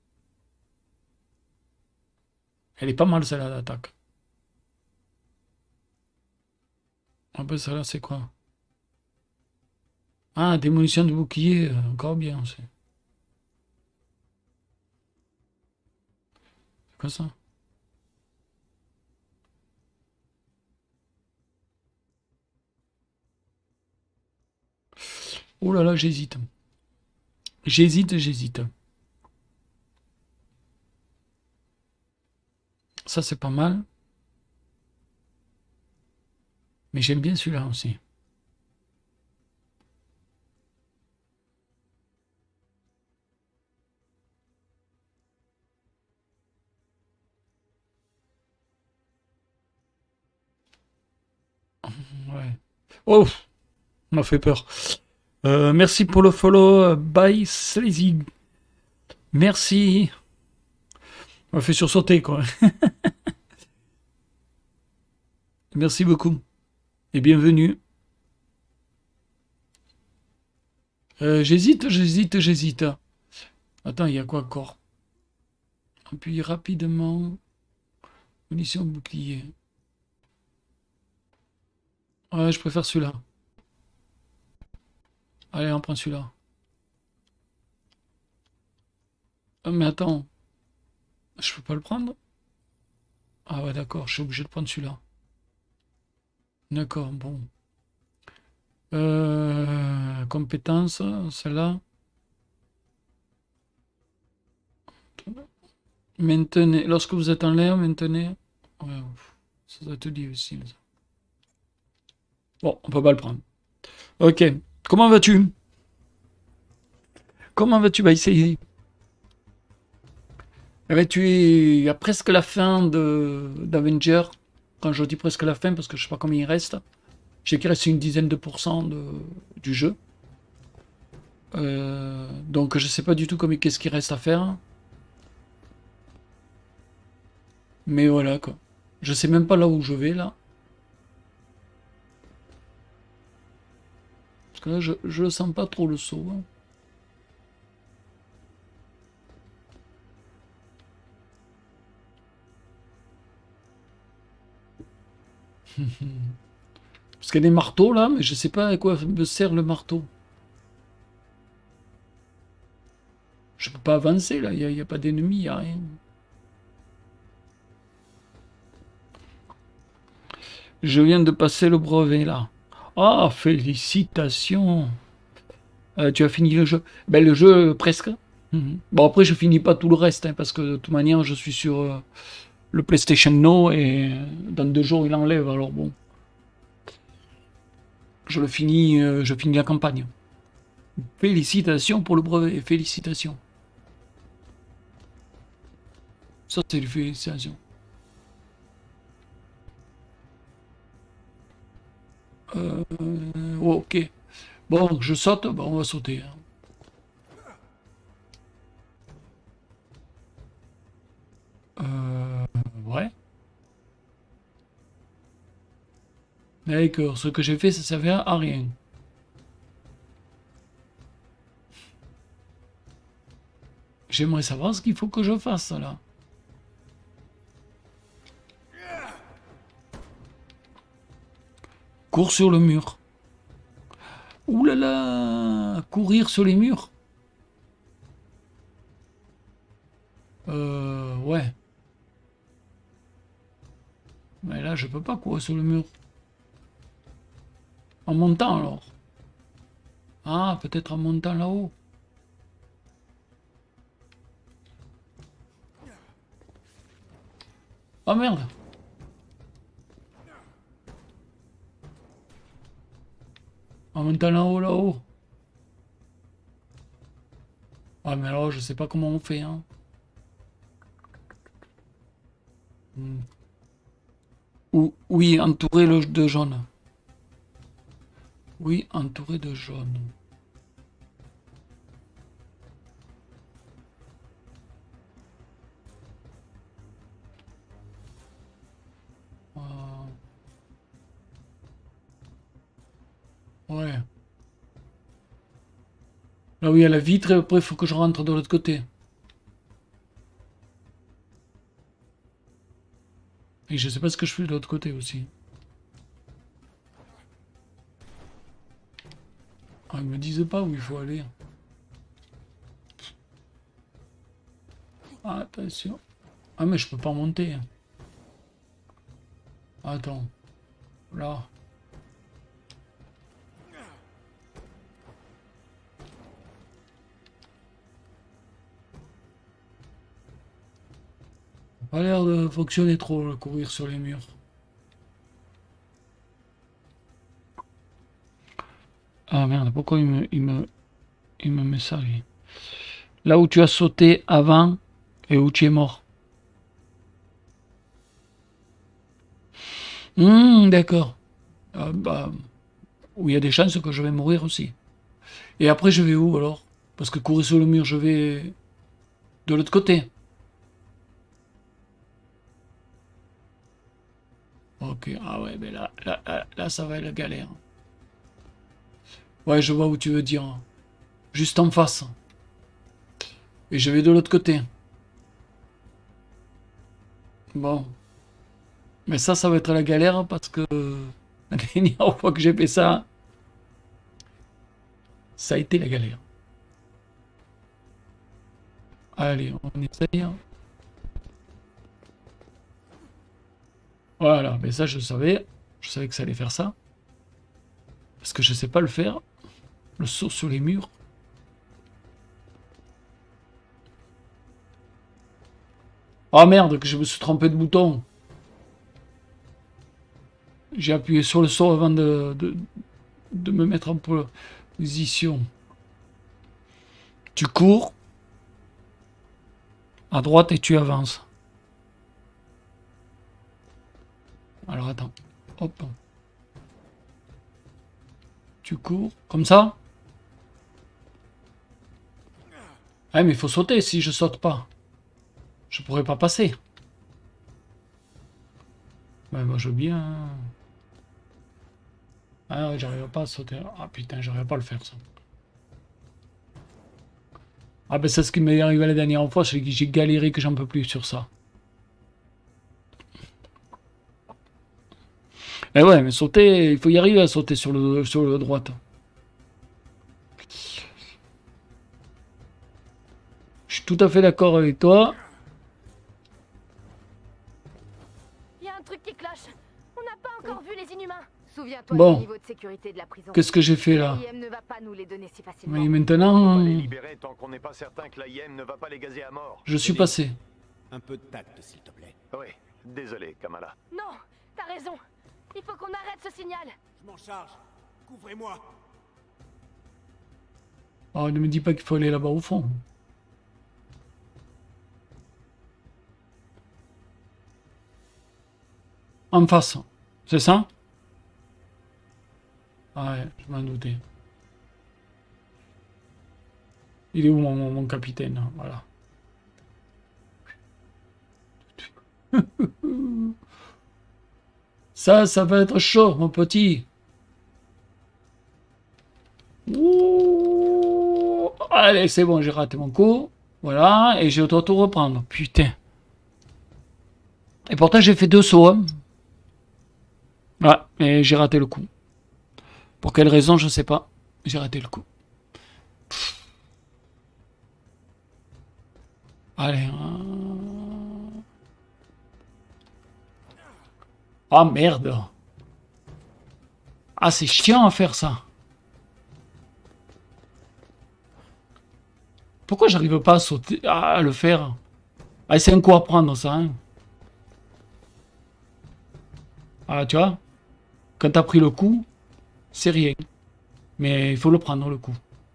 Elle est pas mal celle-là, l'attaque. Ah ben celle-là, c'est quoi? Ah, démolition de bouclier, encore bien. C'est quoi ça? Oh là là, j'hésite. J'hésite. Ça, c'est pas mal. Mais j'aime bien celui-là aussi. Ouais. Oh, on m'a fait peur. Merci pour le follow, bye Sleazy. Merci. On m'a fait sursauter, quoi. Merci beaucoup. Et bienvenue. J'hésite. Attends, il y a quoi encore? Appuie rapidement. Munition bouclier. Ouais, je préfère celui-là. Allez, on prend celui-là. Oh, mais attends. Je peux pas le prendre? Ah ouais, d'accord, je suis obligé de prendre celui-là. D'accord, bon. Compétence, celle-là. Maintenez. Lorsque vous êtes en l'air, maintenez. Ouais, ça doit être difficile. Ça. Bon, on peut pas le prendre. Ok. Comment vas-tu? Comment vas-tu? Bah, essayer. Eh ben, tu es à presque la fin d'Avenger. Quand je dis presque la fin, parce que je sais pas combien il reste. Je sais qu'il reste une dizaine de pourcents du jeu. Donc je sais pas du tout qu'est-ce qu'il reste à faire. Mais voilà quoi. Je sais même pas là où je vais là. Parce que là je sens pas trop le saut. Hein. Parce qu'il y a des marteaux là, mais je sais pas à quoi me sert le marteau. Je peux pas avancer là, il n'y a pas d'ennemis, il n'y a rien. Je viens de passer le brevet là. Ah, félicitations. Tu as fini le jeu? Ben le jeu presque. Bon après je finis pas tout le reste, hein, parce que de toute manière je suis sur le PlayStation Now et dans 2 jours il enlève, alors bon. Je finis la campagne. Félicitations pour le brevet, félicitations. Ça c'est les félicitations. Ok. Bon, je saute, bon, on va sauter. Ouais. D'accord, ce que j'ai fait, ça servait à rien. J'aimerais savoir ce qu'il faut que je fasse, là. cours sur le mur. Ouh là là, courir sur les murs. Ouais. Mais là, je peux pas courir sur le mur. En montant alors. Ah, peut-être en montant là-haut. Oh merde. En montant là-haut, là-haut. Ah mais alors, je sais pas comment on fait, hein. Oui, entouré de jaune. Oui, entouré de jaune. Ouais. Là où il y a la vitre, et après il faut que je rentre de l'autre côté. Et je sais pas ce que je fais de l'autre côté aussi. Ah, ils me disent pas où il faut aller. Ah, attention. Ah, mais je peux pas monter. Attends. Là. Pas l'air de fonctionner trop, le courir sur les murs. Ah merde, pourquoi il me met ça, lui? Là où tu as sauté avant et où tu es mort. D'accord. Bah, où il y a des chances que je vais mourir aussi. Et après, je vais où alors? Parce que courir sur le mur, je vais de l'autre côté. Ok, ah ouais, mais là, ça va être la galère. Ouais, je vois où tu veux dire. Juste en face. Et je vais de l'autre côté. Bon. Mais ça va être la galère parce que la dernière fois que j'ai fait ça, ça a été la galère. Allez, on essaye. Voilà, mais ça je savais que ça allait faire ça. Parce que je sais pas le faire. Le saut sur les murs. Oh merde, que je me suis trompé de bouton. J'ai appuyé sur le saut avant de me mettre en position. Tu cours à droite et tu avances. Alors attends. Hop. Tu cours comme ça. Ah mais il faut sauter si je saute pas. Je pourrais pas passer. Ouais, moi je veux bien. Ah ouais, j'arrive pas à sauter. Ah putain, j'arrive pas à le faire ça. Ah ben c'est ce qui m'est arrivé la dernière fois, c'est que j'ai galéré que j'en peux plus sur ça. Eh ouais, mais sauter, il faut y arriver à sauter sur le droite. Je suis tout à fait d'accord avec toi. Il y a un truc qui cloche. On n'a pas encore vu les inhumains. Souviens-toi Bon. du niveau de sécurité de la prison. Qu'est-ce que j'ai fait là? L'AIM ne va pas nous les donner si facilement. Mais On maintenant, va les libérer tant qu'on n'est pas certain que l'AIM ne va pas les gazer à mort. je suis passé. Un peu de tact, s'il te plaît. Oui, désolé, Kamala. Non, t'as raison. Il faut qu'on arrête ce signal. Je m'en charge. Couvrez-moi. Oh, ne me dis pas qu'il faut aller là-bas au fond. En face, c'est ça? Ah ouais, je m'en doutais. Il est où mon capitaine? Voilà. Ça va être chaud, mon petit. Ouh. Allez, c'est bon, j'ai raté mon coup. Voilà, et je dois tout reprendre. Putain. Et pourtant, j'ai fait 2 sauts. Hein. Ouais, et j'ai raté le coup. Pour quelle raison, je sais pas. J'ai raté le coup. Allez. Ah merde. Ah, c'est chiant à faire ça. Pourquoi j'arrive pas à sauter, à le faire? Ah, c'est un coup à prendre ça, hein. Ah, tu vois? Quand t'as pris le coup, c'est rien. Mais il faut le prendre, le coup.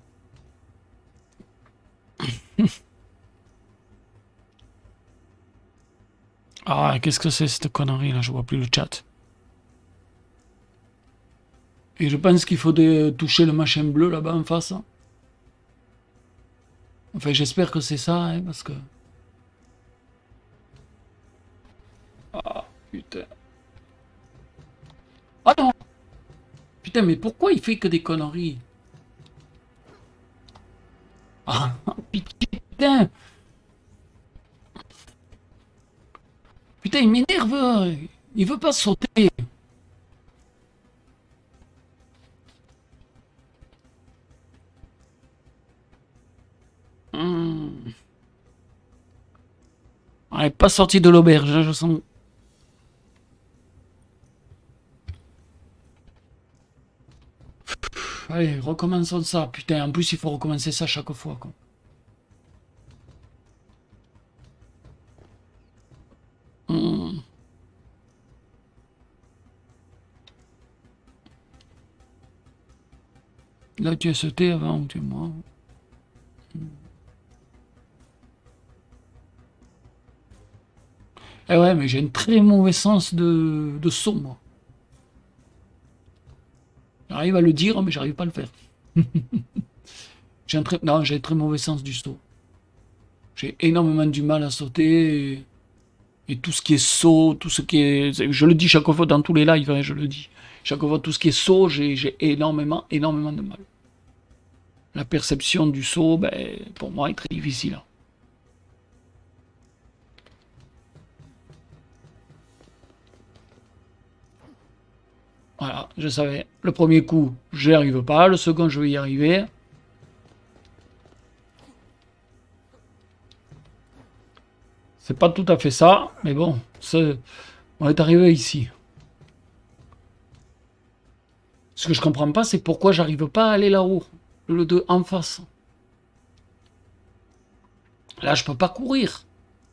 Ah, qu'est-ce que c'est cette connerie là? Je vois plus le chat. Et je pense qu'il faut toucher le machin bleu là-bas en face. Enfin, j'espère que c'est ça, hein, parce que... Ah, putain. Ah non! Putain, mais pourquoi il fait que des conneries? Ah, putain! Putain, il m'énerve! Il veut pas sauter! On n'est pas sorti de l'auberge, hein, je sens. Allez, recommençons ça. Putain, en plus, il faut recommencer ça chaque fois, quoi. Là, tu as sauté avant ou tu es mort? Eh ouais, mais j'ai un très mauvais sens de saut, moi. J'arrive à le dire, mais j'arrive pas à le faire. Non, j'ai un très mauvais sens du saut. J'ai énormément du mal à sauter. Et tout ce qui est saut, tout ce qui est... Je le dis chaque fois dans tous les lives, hein, je le dis. Chaque fois, tout ce qui est saut, j'ai énormément de mal. La perception du saut, ben, pour moi, est très difficile. Voilà, je savais. Le premier coup, j'y arrive pas. Le second, je vais y arriver. C'est pas tout à fait ça, mais bon, on est arrivé ici. Ce que je comprends pas, c'est pourquoi j'arrive pas à aller là-haut, le 2 en face. Là, je peux pas courir.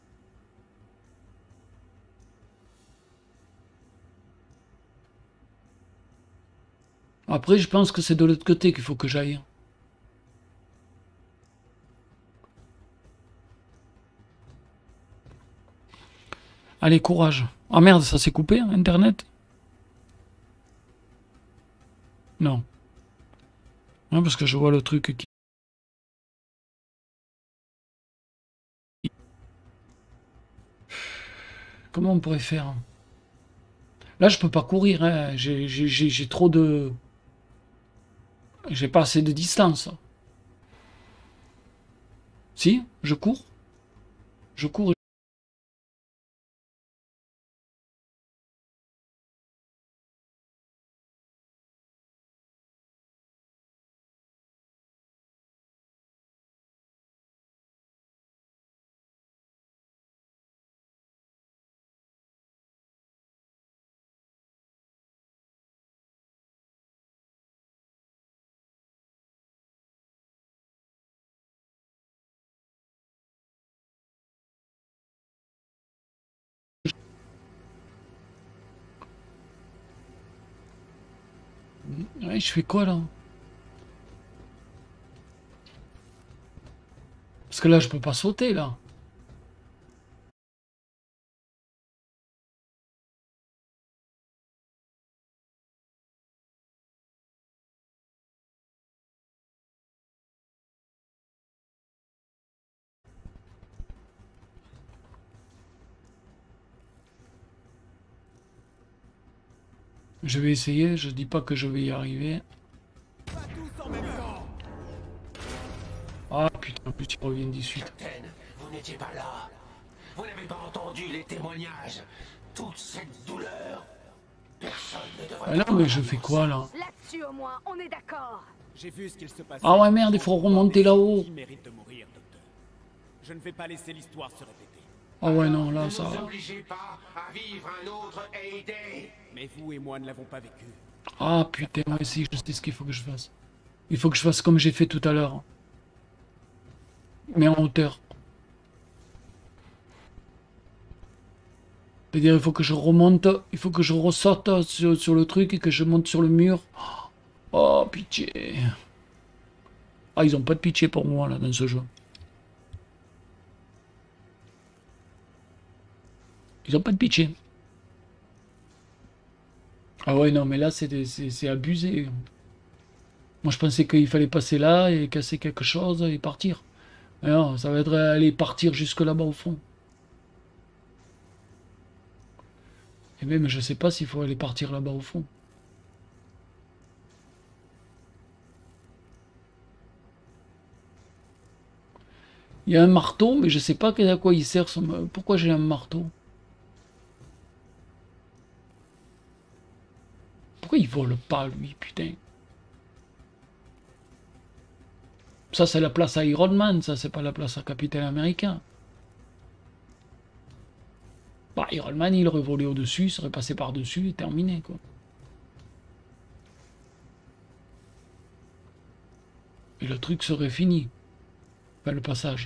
Après, je pense que c'est de l'autre côté qu'il faut que j'aille. Allez, courage. Ah merde, ça s'est coupé, hein, Internet? Non. Non, parce que je vois le truc qui... Comment on pourrait faire? Là, je peux pas courir, hein. J'ai trop de... J'ai pas assez de distance. Si, je cours. Je cours. Ouais, je fais quoi, là? Parce que là, je peux pas sauter, là. Je vais essayer, je dis pas que je vais y arriver. Pas tous en même temps. Ah putain, en plus il revient 18. Capitaine, vous n'étiez pas là. Vous n'avez pas entendu les témoignages. Toute cette douleur. Personne ne devrait... Ah non, mais je fais quoi, là? Là-dessus, au moins, on est d'accord. J'ai vu ce qu'il se passe. Ah ouais, merde, il faut remonter là-haut. Qui mérite de mourir, docteur? Je ne vais pas laisser l'histoire se répéter. Ah ouais, non, là, Ne ça... nous obligez pas à vivre un autre A-Day. Mais vous et moi ne l'avons pas vécu. Ah putain, moi aussi, je sais ce qu'il faut que je fasse. Il faut que je fasse comme j'ai fait tout à l'heure. Mais en hauteur. C'est-à-dire, il faut que je remonte, il faut que je ressorte sur le truc et que je monte sur le mur. Oh, pitié. Ah, ils ont pas de pitié pour moi, là, dans ce jeu. Ils ont pas de pitié. Ah ouais, non, mais là, c'est abusé. Moi, je pensais qu'il fallait passer là et casser quelque chose et partir. Mais non, ça va être aller partir jusque là-bas au fond. Et même, je sais pas s'il faut aller partir là-bas au fond. Il y a un marteau, mais je sais pas à quoi il sert. Pourquoi j'ai un marteau? Pourquoi il vole pas, lui, putain? Ça, c'est la place à Iron Man, ça, c'est pas la place à Capitaine Américain. Bah, Iron Man, il aurait volé au-dessus, il serait passé par-dessus et terminé, quoi. Et le truc serait fini. Enfin, le passage.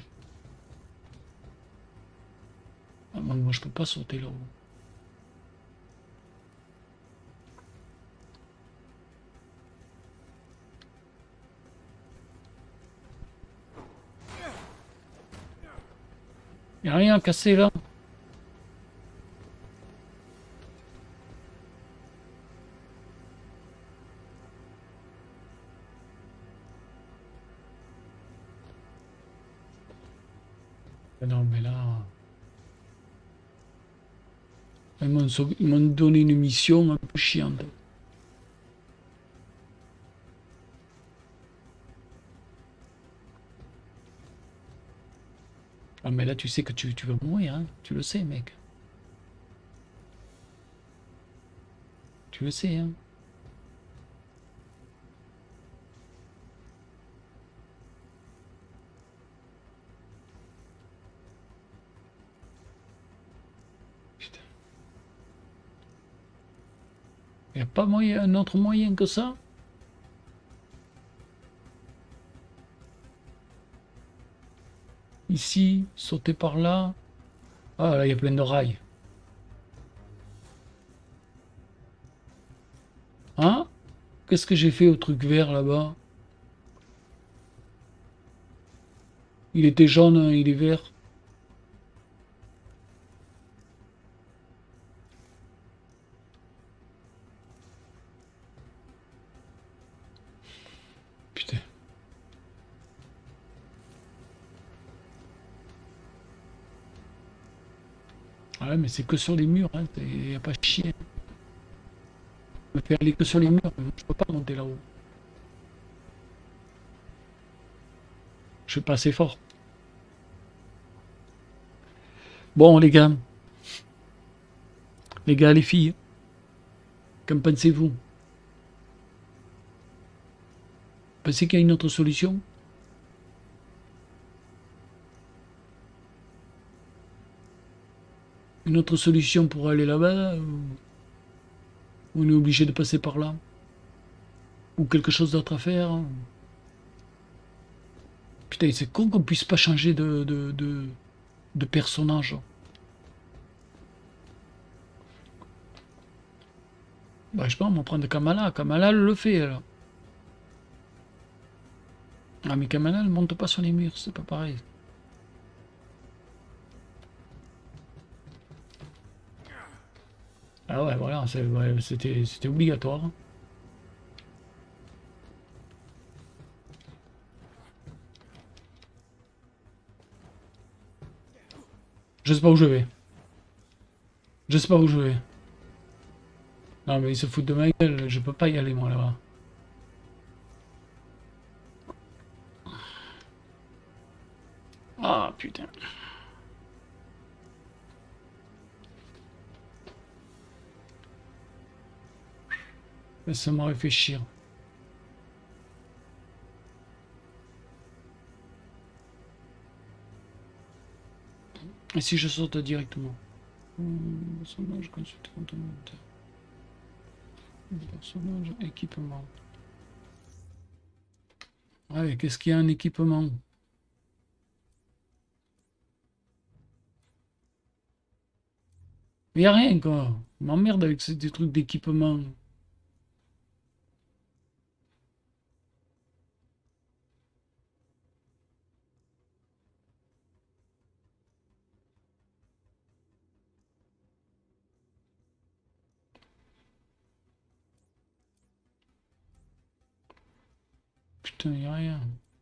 Ah, moi, je peux pas sauter là-haut. Il n'y a rien à casser là. Non mais là... Ils m'ont donné une mission un peu chiante. Ah mais là tu sais que tu vas mourir, hein. Tu le sais, mec. Tu le sais, hein. Putain. Y a pas moyen, un autre moyen que ça? Ici, sauter par là. Ah là, il y a plein de rails. Hein? Qu'est-ce que j'ai fait au truc vert là-bas? Il était jaune, il est vert. Putain. Ah ouais, mais c'est que sur les murs, hein. Y a pas chier. Je me fais aller que sur les murs, je peux pas monter là-haut. Je suis pas assez fort. Bon, les gars. Les gars, les filles. Qu'en pensez-vous? Pensez qu'il y a une autre solution? Une autre solution pour aller là-bas? Ou on est obligé de passer par là? Ou quelque chose d'autre à faire? Putain, c'est con qu'on puisse pas changer de personnage. Bah, je sais pas, on va prendre Kamala. Kamala, elle le fait, là. Ah, mais Kamala, elle monte pas sur les murs, c'est pas pareil. Ah ouais, voilà, c'était obligatoire. Je sais pas où je vais. Je sais pas où je vais. Non mais ils se foutent de ma gueule, je peux pas y aller moi là-bas. Ah putain. Laisse-moi réfléchir. Et si je saute directement? Personnage, consulter complémentaire. Personnage, équipement. Ouais, qu'est-ce qu'il y a en équipement? Il n'y a rien, quoi. Je m'emmerde avec ces des trucs d'équipement. Putain, il n'y a rien.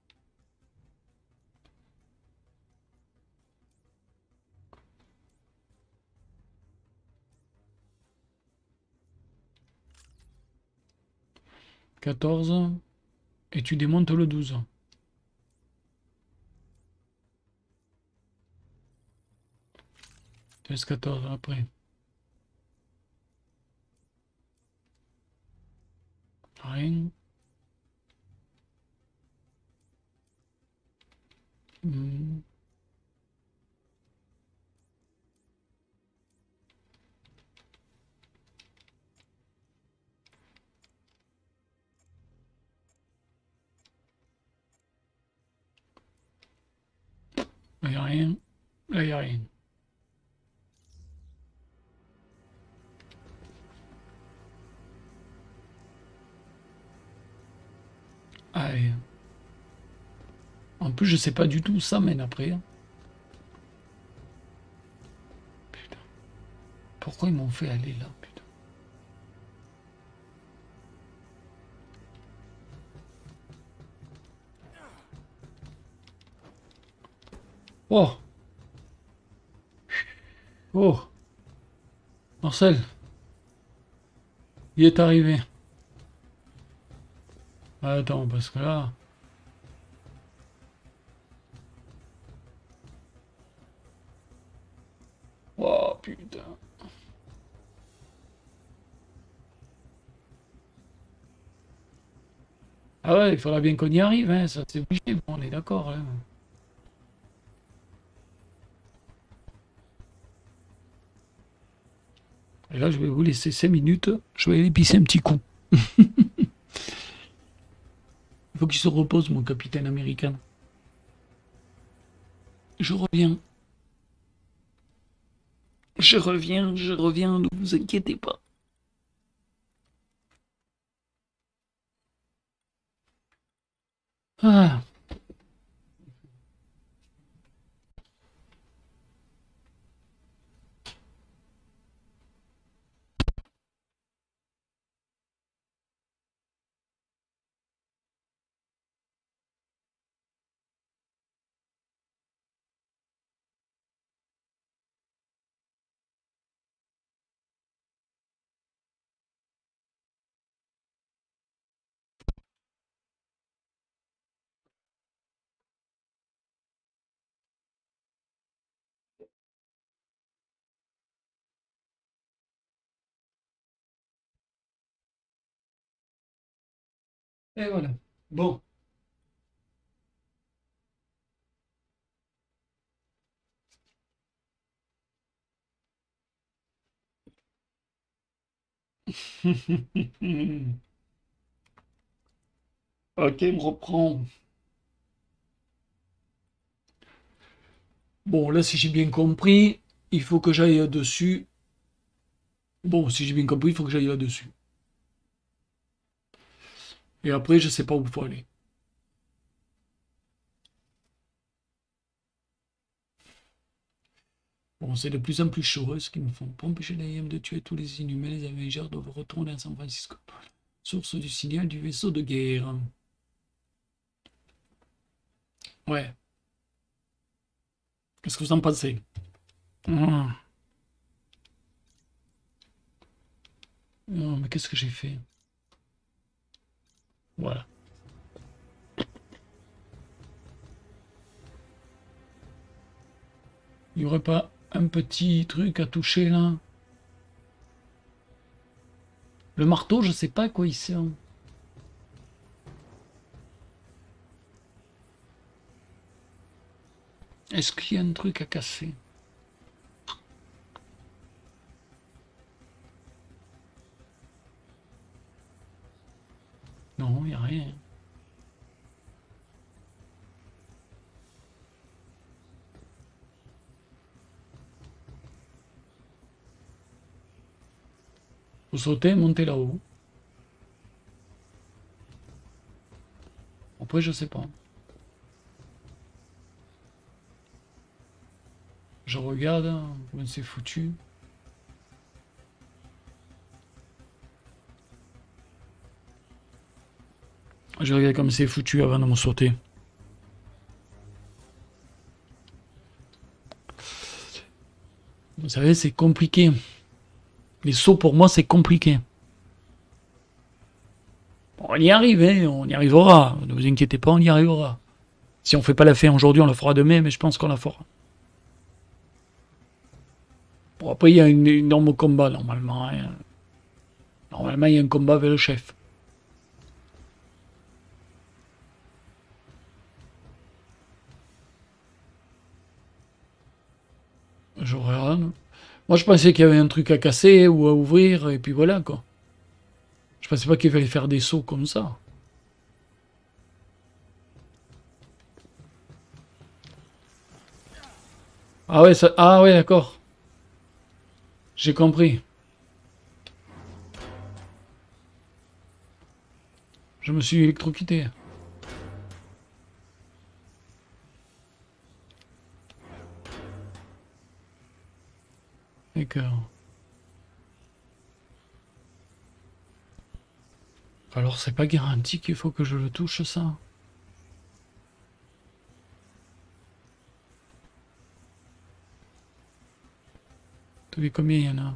« 14. Et tu démontes le 12. 13, 14 après. Rien. Hmm. Là, il n'y a rien. Là, il n'y a rien. Allez. En plus, je sais pas du tout où ça mène après. Putain. Pourquoi ils m'ont fait aller là, putain. Oh. Oh. Marcel. Il est arrivé. Attends, parce que là... Oh, putain. Ah ouais, il faudra bien qu'on y arrive, hein, ça c'est obligé, bon, on est d'accord. Hein. Et là, je vais vous laisser 5 minutes, je vais aller pisser un petit coup. Il faut qu'il se repose, mon capitaine américain. Je reviens. Je reviens, ne vous inquiétez pas. Ah. Et voilà. Bon. Ok, me reprend. Bon, là, si j'ai bien compris, il faut que j'aille là-dessus. Bon, si j'ai bien compris, il faut que j'aille là-dessus. Et après, je sais pas où il faut aller. Bon, c'est de plus en plus chaud, ce qu'ils me font. Pour empêcher l'AIM de tuer tous les Inhumains, les Avengers doivent retourner à San Francisco. Source du signal du vaisseau de guerre. Ouais. Qu'est-ce que vous en pensez? Ah. Non, mais qu'est-ce que j'ai fait? Voilà. Il n'y aurait pas un petit truc à toucher là? Le marteau, je sais pas à quoi il sert. Est-ce qu'il y a un truc à casser? Non, il n'y a rien. Faut sauter et monter là-haut. Après, je sais pas. Je regarde comment c'est foutu. Je regarde comme c'est foutu avant de me sauter. Vous savez, c'est compliqué. Les sauts, pour moi, c'est compliqué. On y arrive, hein, on y arrivera. Ne vous inquiétez pas, on y arrivera. Si on fait pas la fin aujourd'hui, on la fera demain, mais je pense qu'on la fera. Bon, après, il y a un énorme combat, normalement. Hein. Normalement, il y a un combat avec le chef. Je regarde. Moi, je pensais qu'il y avait un truc à casser ou à ouvrir, et puis voilà, quoi. Je pensais pas qu'il fallait faire des sauts comme ça. Ah ouais, ça... ah ouais, d'accord. J'ai compris. Je me suis électrocuté. D'accord. Alors c'est pas garanti qu'il faut que je le touche ça. Tous les combien il y en a?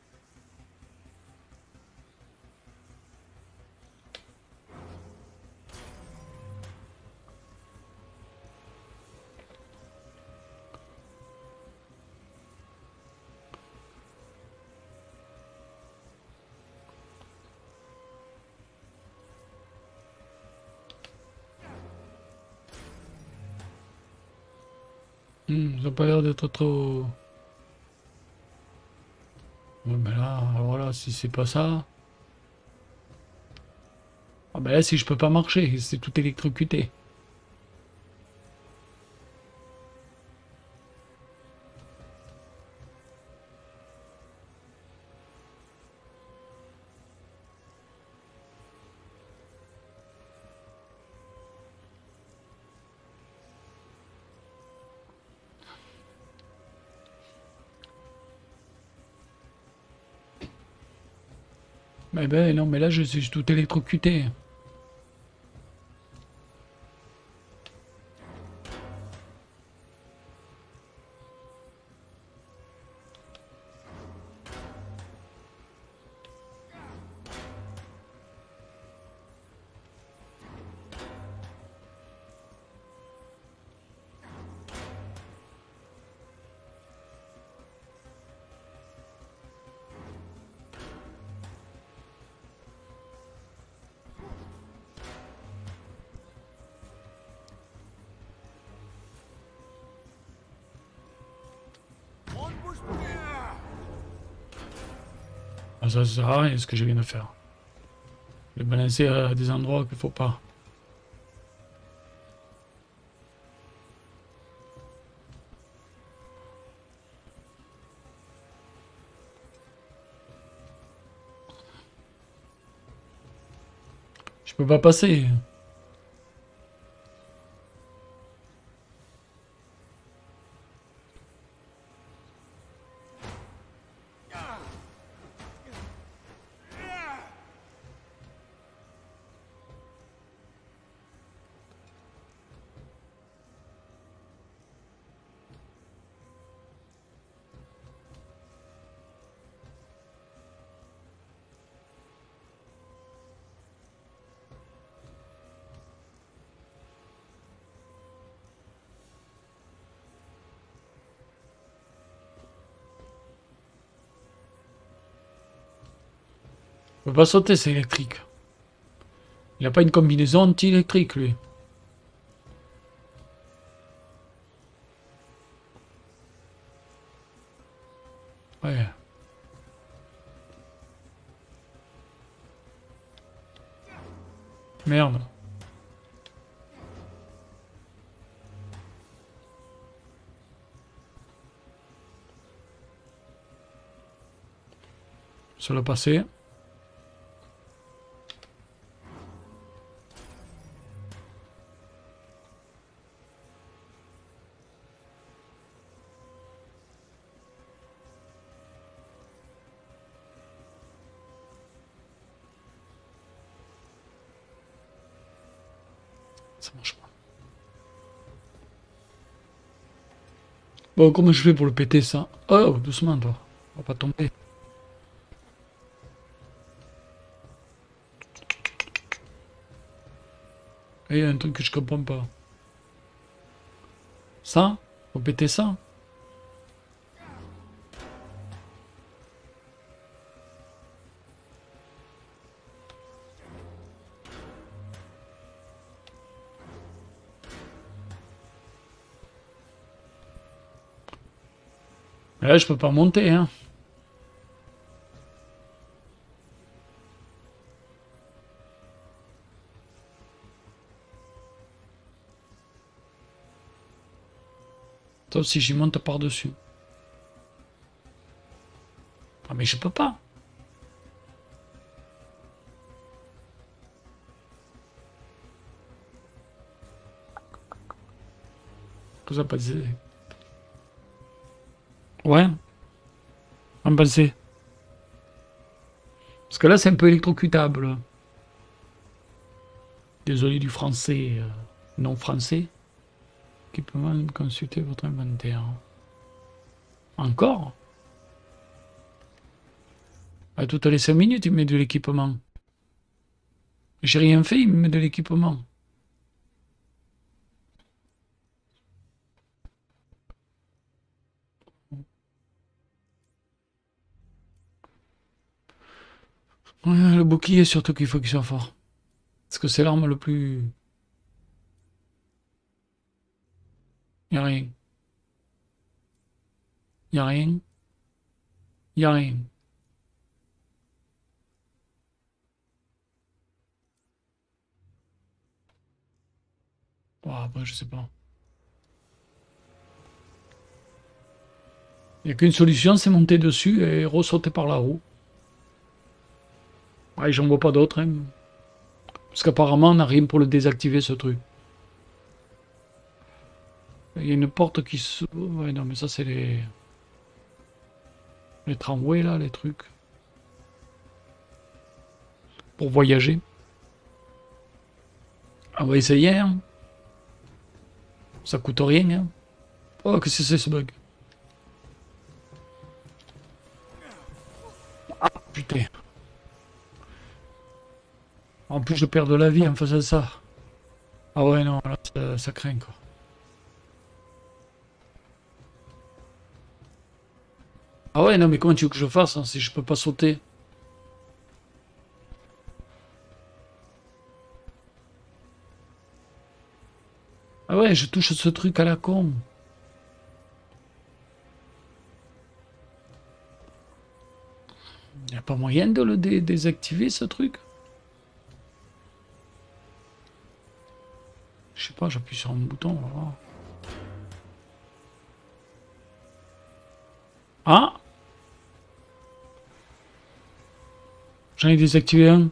Ça n'a pas l'air d'être trop... Ouais, mais là, voilà, si c'est pas ça... Ah ben là, si je peux pas marcher, c'est tout électrocuté. Mais ben non, mais là, je suis tout électrocuté. Ah, ça sert à rien ce que je viens de faire. Le balancer à des endroits qu'il faut pas. Je peux pas passer. peut pas sauter, c'est électrique. Il a pas une combinaison anti-électrique, lui. Ouais. Merde. Ça l'a passé. Ça marche pas. Bon, comment je fais pour le péter, ça? Oh, doucement, toi. On va pas tomber. Il y a un truc que je comprends pas. Ça? Faut péter ça? Mais là, je peux pas monter, hein. Sauf si j'y monte par-dessus. Ah, mais je peux pas. Cosa pensez? Ouais. En pensez? Parce que là, c'est un peu électrocutable. Désolé du français non français. Équipement, consultez votre inventaire. Encore? À toutes les 5 minutes, il met de l'équipement. J'ai rien fait, il me met de l'équipement. Ouais, le bouclier, surtout qu'il faut qu'il soit fort. Parce que c'est l'arme le plus... Y'a rien. Y'a rien. Y'a rien. Bon, après, je sais pas. Il n'y a qu'une solution, c'est monter dessus et ressauter par là-haut. Ouais, j'en vois pas d'autre. Hein. Parce qu'apparemment, on n'a rien pour le désactiver, ce truc. Il y a une porte qui se... Ouais, non, mais ça, c'est les... Les tramways, là, les trucs. Pour voyager. On va essayer, hein. Ça coûte rien, hein. Oh, qu'est-ce que c'est, ce bug? Ah, putain. En plus, je perds de la vie en faisant ça. Ah ouais, non, là, ça craint, quoi. Ah ouais, non, mais comment tu veux que je fasse hein, si je peux pas sauter? Ah ouais, je touche ce truc à la con. Y a pas moyen de le désactiver, ce truc? Je sais pas, j'appuie sur un bouton, on va voir. Ah! J'en ai désactivé un.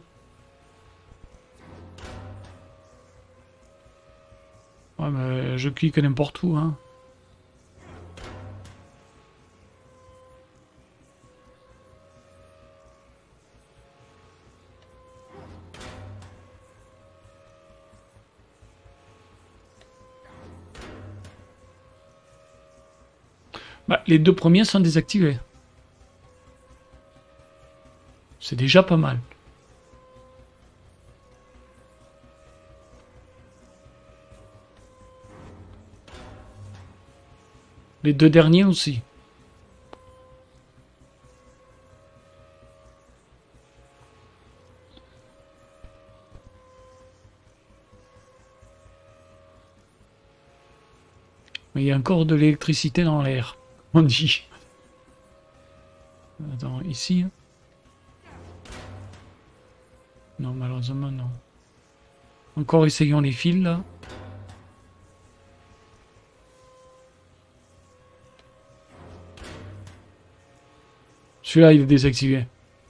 Ouais, mais je clique n'importe où, hein. Bah, les deux premiers sont désactivés. C'est déjà pas mal. Les deux derniers aussi. Mais il y a encore de l'électricité dans l'air, on dit. Attends, ici. Non, malheureusement, non. Encore essayons les fils, là. Celui-là, il est désactivé.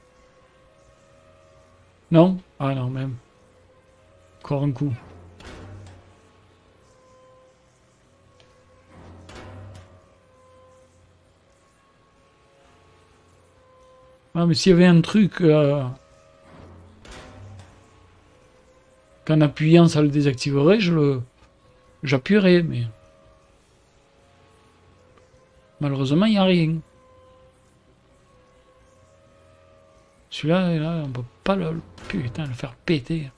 Non? Ah non, même. Encore un coup. Ah, mais s'il y avait un truc... qu'en appuyant, ça le désactiverait, j'appuierais, mais... Malheureusement, il n'y a rien. Celui-là, là, on peut pas le... Putain, le faire péter.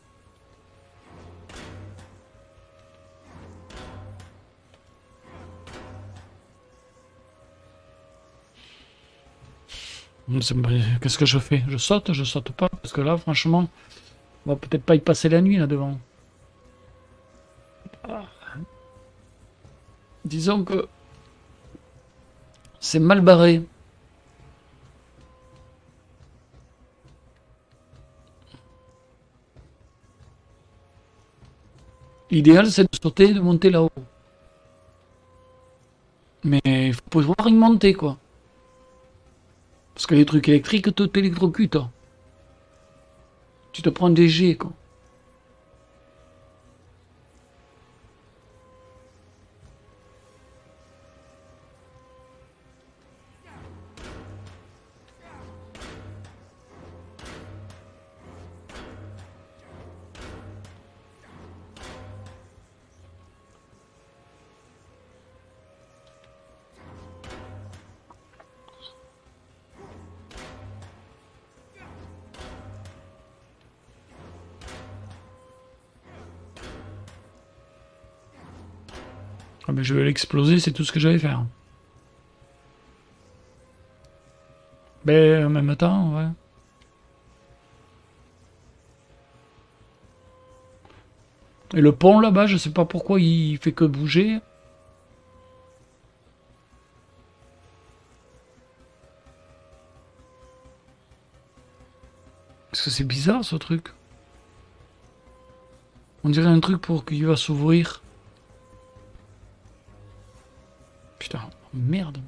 Qu'est-ce que je fais? Je saute pas, parce que là, franchement, on va peut-être pas y passer la nuit, là, devant. Disons que c'est mal barré. L'idéal, c'est de sauter et de monter là-haut. Mais il faut pouvoir y monter, quoi. Parce que les trucs électriques te t'électrocutent. Tu te prends des jets, quoi. Ah ben je vais l'exploser, c'est tout ce que j'allais faire. Ben en même temps, ouais. Et le pont là-bas, je sais pas pourquoi il fait que bouger. Parce que c'est bizarre ce truc. On dirait un truc pour qu'il va s'ouvrir. Putain, merde.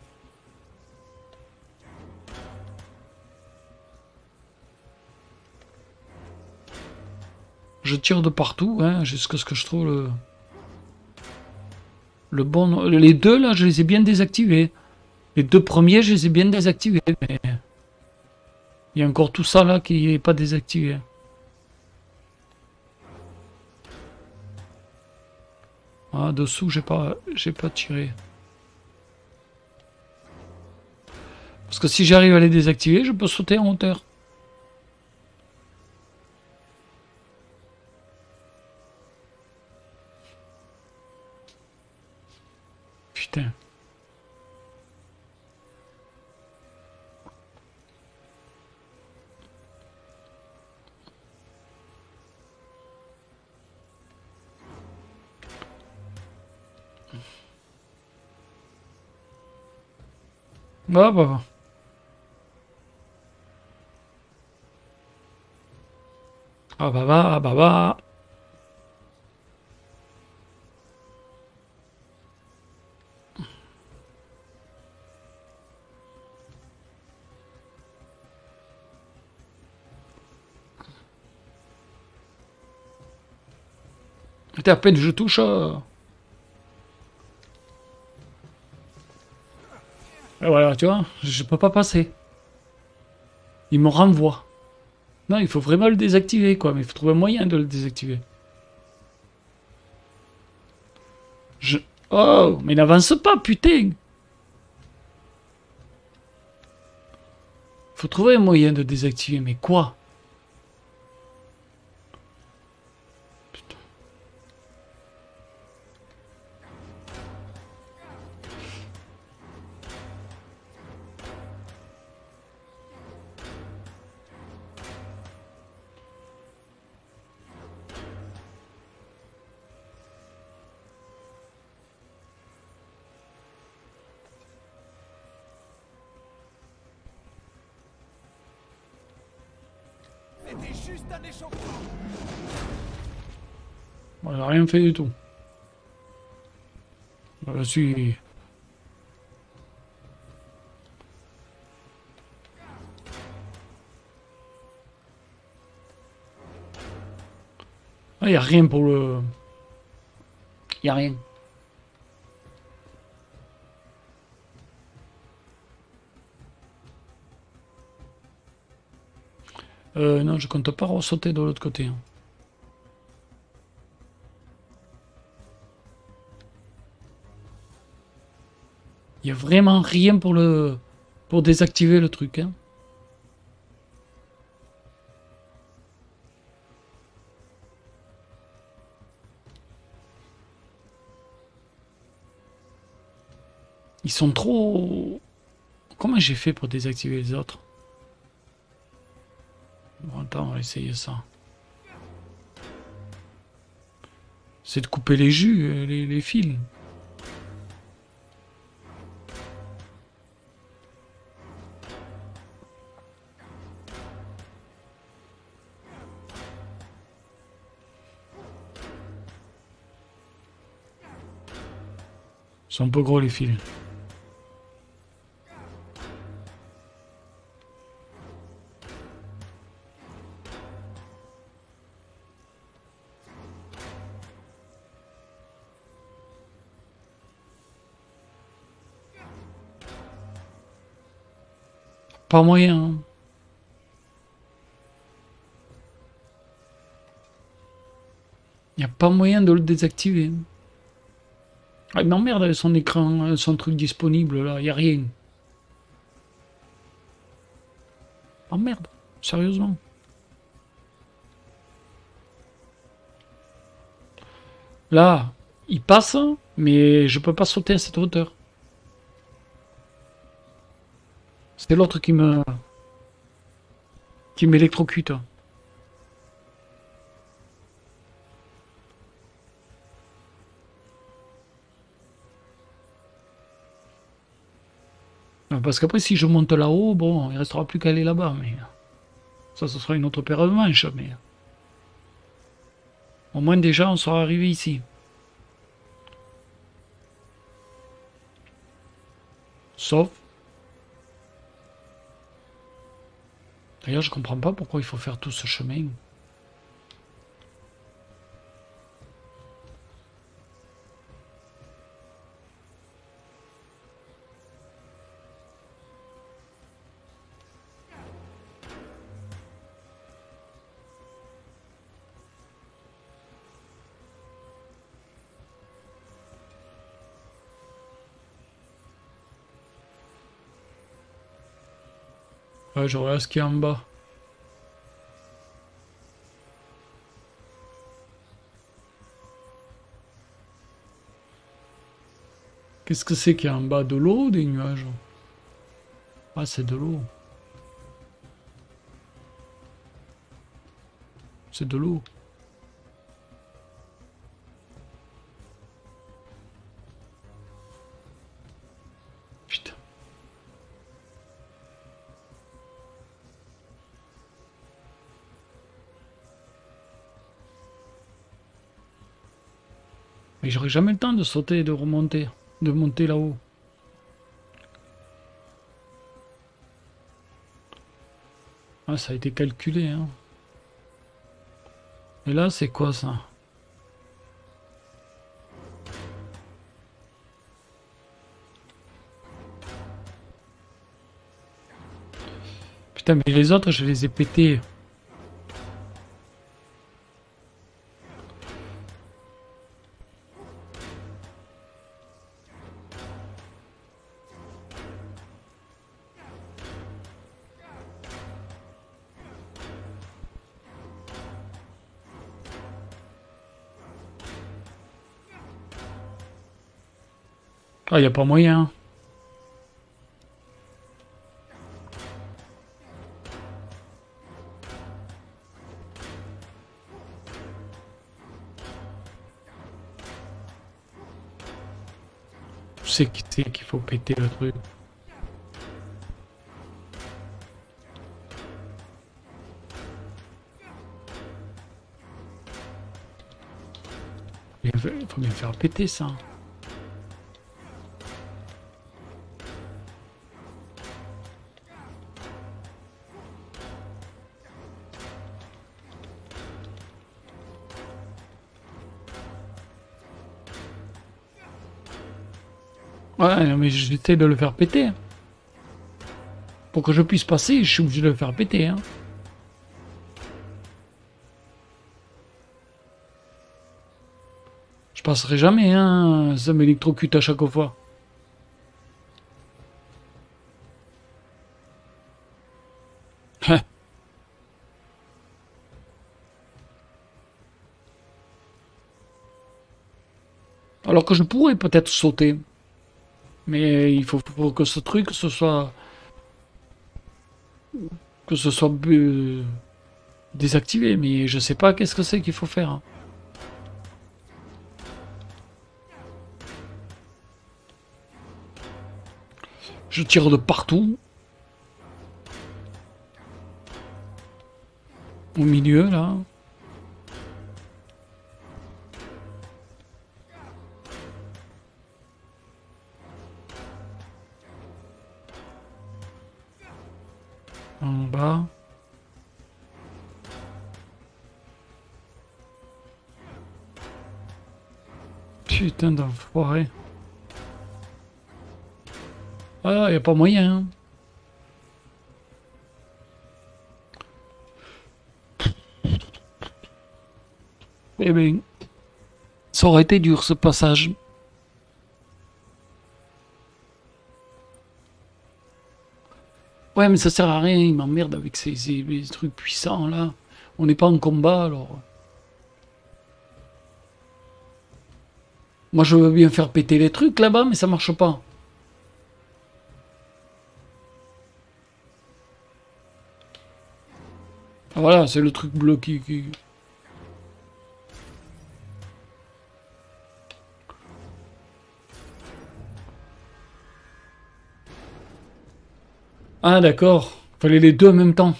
Je tire de partout, hein, jusqu'à ce que je trouve le bon... Les deux, là, je les ai bien désactivés. Les deux premiers, je les ai bien désactivés, mais... Il y a encore tout ça, là, qui n'est pas désactivé. Ah, dessous, j'ai pas tiré. Parce que si j'arrive à les désactiver, je peux sauter en hauteur. Putain. Ah bah. Ah bah bah, ah bah bah. Et à peine je touche. Et voilà, tu vois, je peux pas passer. Il me renvoie. Non, il faut vraiment le désactiver, quoi. Mais il faut trouver un moyen de le désactiver. Oh, mais n'avance pas, putain! Faut trouver un moyen de désactiver, mais quoi? Putain. C'était juste un échauffement. Bon, elle a rien fait du tout. Je suis... Ah, y a rien pour le... Y a rien. Non, je compte pas sauter de l'autre côté. Hein. Il y a vraiment rien pour désactiver le truc. Hein. Ils sont trop... Comment j'ai fait pour désactiver les autres? Bon, attends, on va essayer ça. C'est de couper les jus, les fils. Ils sont un peu gros les fils. Pas moyen. Hein. Il n'y a pas moyen de le désactiver. Ah, il m'emmerde avec son écran, son truc disponible là, il n'y a rien. Oh merde, sérieusement. Là, il passe, mais je peux pas sauter à cette hauteur. C'est l'autre qui m'électrocute. Parce qu'après, si je monte là-haut, bon, il restera plus qu'à aller là-bas, mais... Ça, ce sera une autre paire de manches, mais... Au moins, déjà, on sera arrivé ici. Sauf... D'ailleurs, je comprends pas pourquoi il faut faire tout ce chemin. Ouais, je regarde ce qu'il y a en bas. Qu'est-ce que c'est qu'il y a en bas? De l'eau ou des nuages? Ah, c'est de l'eau. C'est de l'eau. Putain. Mais j'aurai jamais le temps de sauter et de remonter. De monter là-haut. Ah, ça a été calculé, hein. Et là, c'est quoi ça? Putain, mais les autres, je les ai pétés. Ah, y a pas moyen. Je sais qu'il faut péter le truc. Il faut bien faire péter ça. Ouais, non, mais j'essaie de le faire péter. Pour que je puisse passer, je suis obligé de le faire péter. Hein. Je passerai jamais, hein. Ça m'électrocute à chaque fois. Alors que je pourrais peut-être sauter. Mais il faut que ce truc, ce soit désactivé. Mais je sais pas qu'est-ce que c'est qu'il faut faire. Hein. Je tire de partout. Au milieu, là. En bas. Putain d'enfoiré. Ah, y a pas moyen. Hein. Eh ben, ça aurait été dur ce passage. Ouais, mais ça sert à rien, il m'emmerde avec ces trucs puissants là. On n'est pas en combat alors. Moi je veux bien faire péter les trucs là-bas, mais ça marche pas. Ah, voilà, c'est le truc bleu qui... Ah d'accord, fallait les deux en même temps.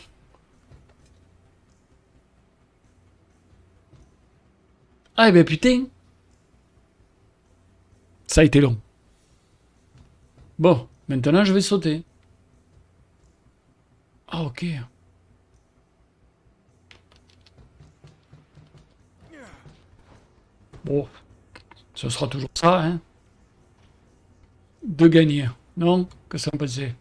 Ah ben putain. Ça a été long. Bon, maintenant je vais sauter. Ah ok. Bon, ce sera toujours ça, hein. De gagner. Non? Que ça me passait.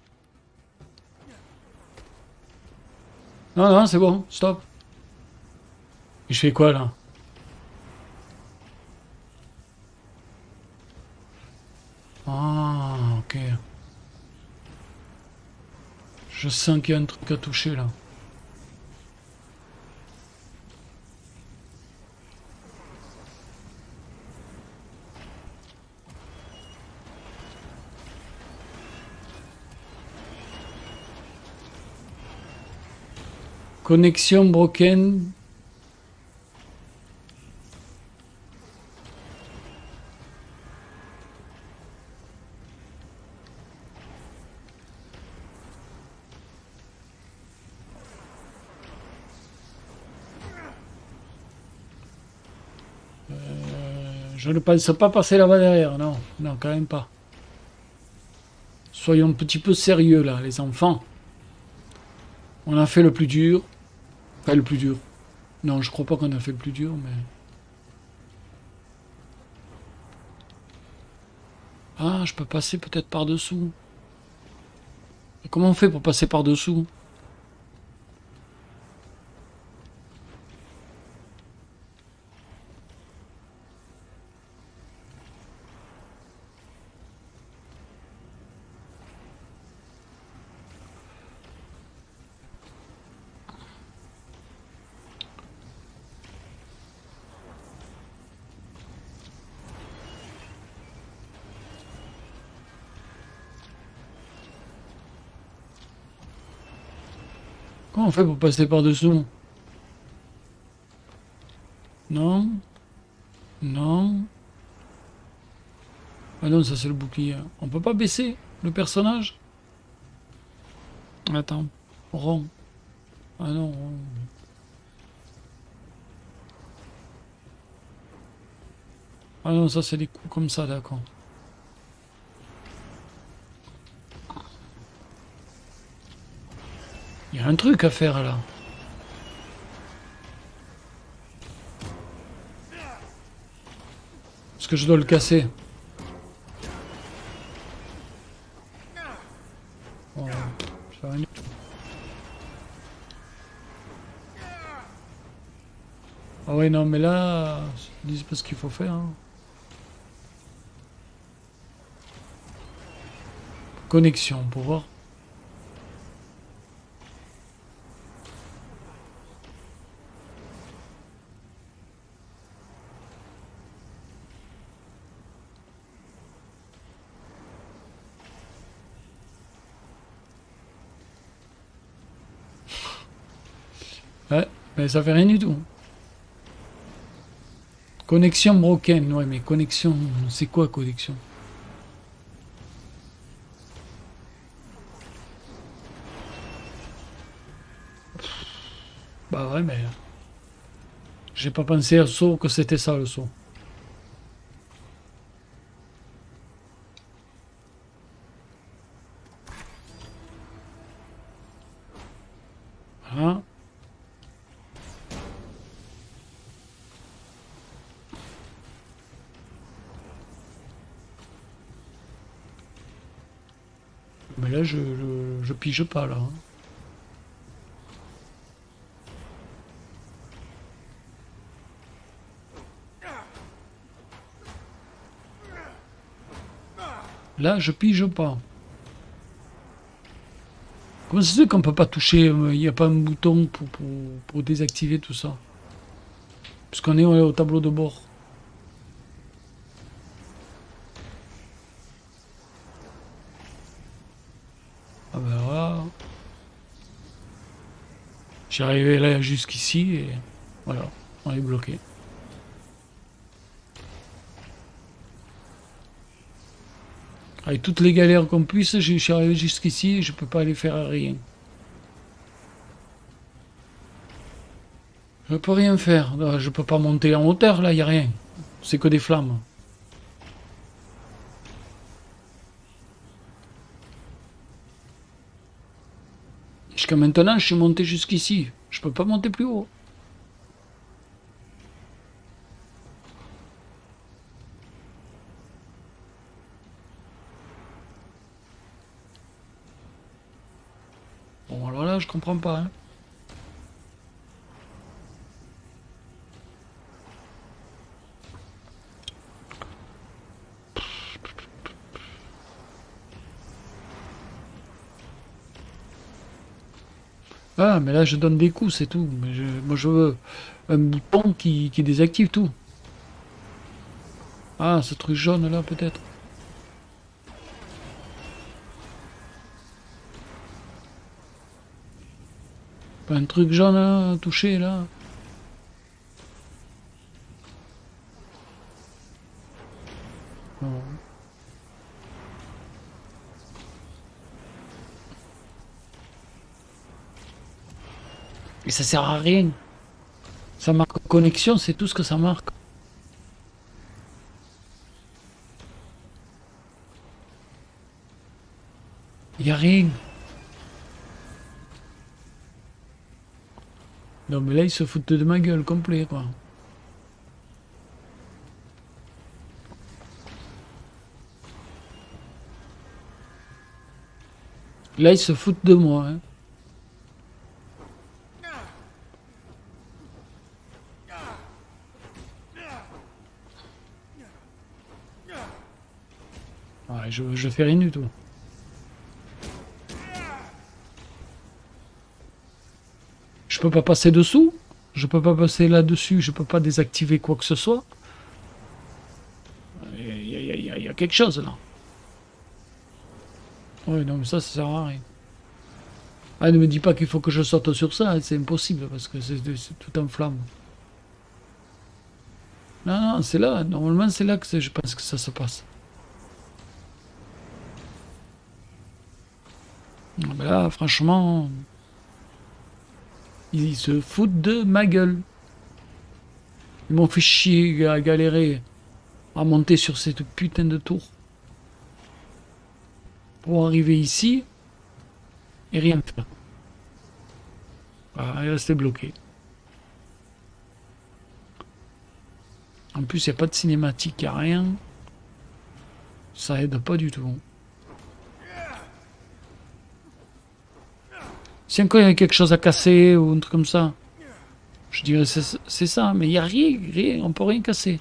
Non, non, c'est bon, stop. Et je fais quoi là? Ah, ok. Je sens qu'il y a un truc à toucher là. Connexion broken. Je ne pense pas passer là-bas derrière, non, non, quand même pas. Soyons un petit peu sérieux là, les enfants. On a fait le plus dur. Enfin, le plus dur. Non, je crois pas qu'on a fait le plus dur, mais... Ah, je peux passer peut-être par-dessous. Comment on fait pour passer par-dessous? Comment on fait pour passer par-dessous? Non? Non? Ah non, ça c'est le bouclier. On peut pas baisser le personnage? Attends. Rond. Ah non, rond. Ah non, ça c'est des coups comme ça, d'accord. Il y a un truc à faire là. Est-ce que je dois le casser? Oh, je fais rien du tout. Ah ouais, non, mais là, c'est pas ce qu'il faut faire. Hein. Connexion, pour voir. Ouais, mais ça fait rien du tout. Connexion broken, ouais, mais connexion, c'est quoi connexion? Bah ouais, mais j'ai pas pensé au saut que c'était ça le saut. Voilà. Mais là, je pige pas, là. Hein. Là, je pige pas. Comment ça se fait qu'on peut pas toucher, il n'y a pas un bouton pour désactiver tout ça? Puisqu'on est au tableau de bord. Ah ben voilà. J'ai arrivé là jusqu'ici et voilà, on est bloqué. Avec toutes les galères qu'on puisse, je suis arrivé jusqu'ici et je peux pas aller faire rien. Je peux rien faire. Je peux pas monter en hauteur, là, il n'y a rien. C'est que des flammes. Jusqu'à maintenant, je suis monté jusqu'ici. Je peux pas monter plus haut. Bon, alors là, je comprends pas. Hein. Ah, mais là, je donne des coups, c'est tout. Mais moi, je veux un bouton qui désactive tout. Ah, ce truc jaune, là, peut-être. Pas un truc jaune, là, touché, là. Non. Et ça sert à rien. Ça marque connexion, c'est tout ce que ça marque. Y a rien. Non mais là ils se foutent de ma gueule complet quoi. Là ils se foutent de moi. Hein. Ouais, je fais rien du tout. Je peux pas passer dessous. Je peux pas passer là-dessus. Je peux pas désactiver quoi que ce soit. Il y a quelque chose là. Ouais, non, mais ça sert à rien. Ah, ne me dis pas qu'il faut que je saute sur ça. C'est impossible parce que c'est tout en flamme. Non, non, c'est là. Normalement, c'est là que je pense que ça se passe. Ben là, franchement, ils se foutent de ma gueule. Ils m'ont fait chier à galérer à monter sur cette putain de tour. Pour arriver ici et rien faire. Voilà, il restait bloqué. En plus, il n'y a pas de cinématique, il n'y a rien. Ça aide pas du tout. Si encore il y avait quelque chose à casser ou un truc comme ça, je dirais c'est ça, mais il n'y a rien, on peut rien casser.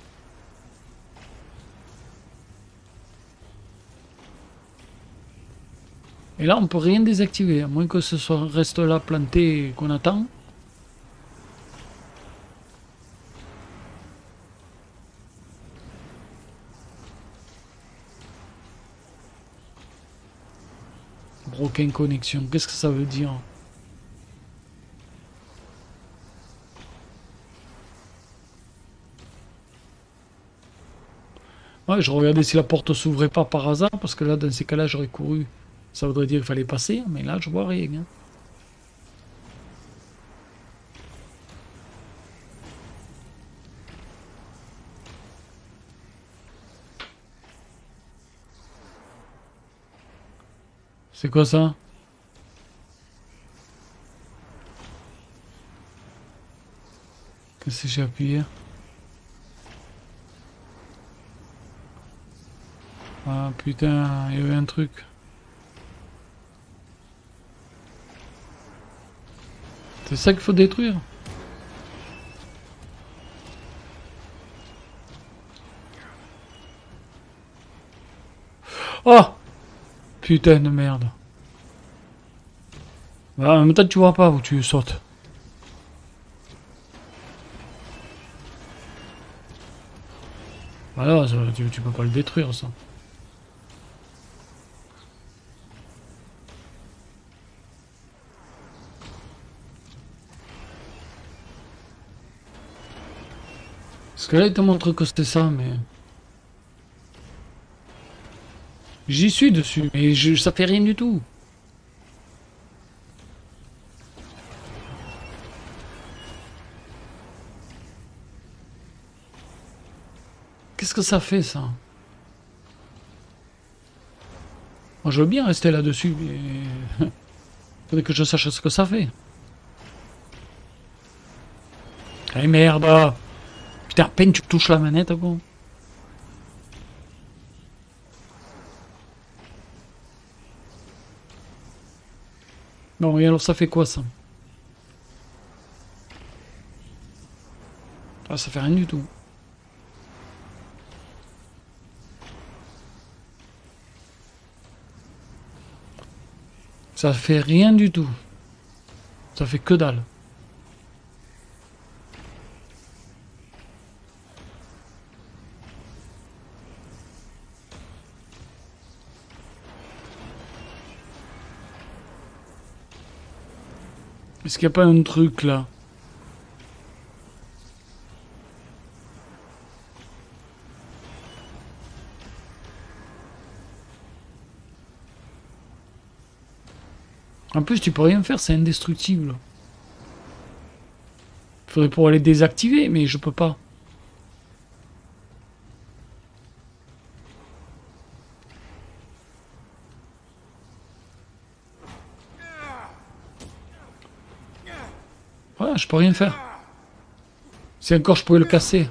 Et là, on peut rien désactiver, à moins que ce soit reste là planté et qu'on attend. Broken connexion, qu'est-ce que ça veut dire? Ouais, je regardais si la porte s'ouvrait pas par hasard, parce que là, dans ces cas-là, j'aurais couru. Ça voudrait dire qu'il fallait passer, mais là, je vois rien. Hein. C'est quoi ça? Qu'est-ce que j'ai appuyé? Ah putain, il y avait un truc. C'est ça qu'il faut détruire. Oh! Putain de merde. Bah, en même temps, tu vois pas où tu sautes. Voilà, tu peux pas le détruire, ça. Parce que là, il te montre que c'était ça, mais... J'y suis dessus, mais ça fait rien du tout. Qu'est-ce que ça fait, ça? Moi, je veux bien rester là-dessus, mais... Faudrait que je sache ce que ça fait. Eh merde! Putain, à peine tu touches la manette, quoi. Bon, et alors ça fait quoi, ça? Ah, ça fait rien du tout. Ça fait rien du tout. Ça fait que dalle. Est-ce qu'il n'y a pas un truc là? En plus, tu peux rien faire, c'est indestructible. Il faudrait pouvoir les désactiver, mais je peux pas. Voilà, je peux rien faire. Si encore je pouvais le casser.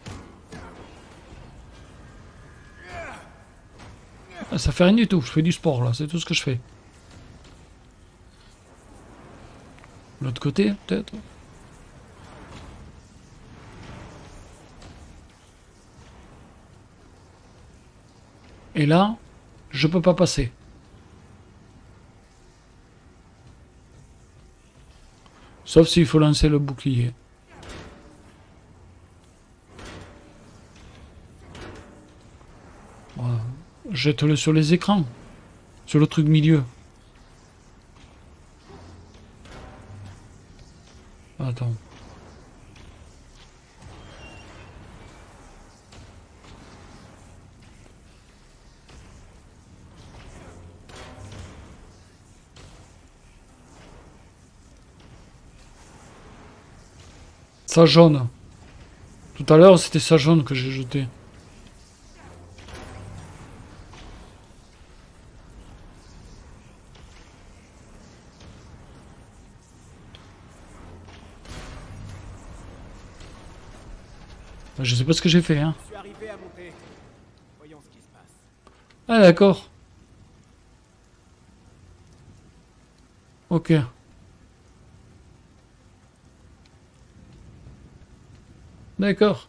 Ah, ça fait rien du tout, je fais du sport là, c'est tout ce que je fais. L'autre côté, peut-être. Et là, je peux pas passer. Sauf s'il faut lancer le bouclier. Voilà. Jette-le sur les écrans. Sur le truc milieu. Attends. Ça jaune. Tout à l'heure, c'était ça jaune que j'ai jeté. Je sais pas ce que j'ai fait, hein. Je suis arrivé à monter. Voyons ce qui se passe. Ah d'accord. Ok. D'accord.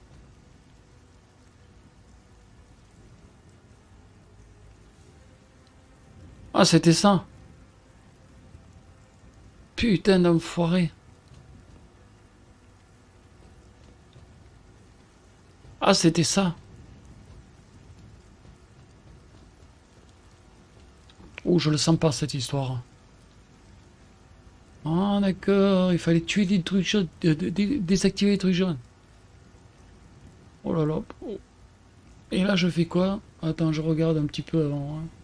Ah, c'était ça. Putain d'enfoiré. Ah, c'était ça. Oh, je le sens pas cette histoire. Ah, d'accord. Il fallait tuer des trucs jaunes, désactiver les trucs jaunes. Oh là là. Oh. Et là, je fais quoi? Attends, je regarde un petit peu avant. Hein.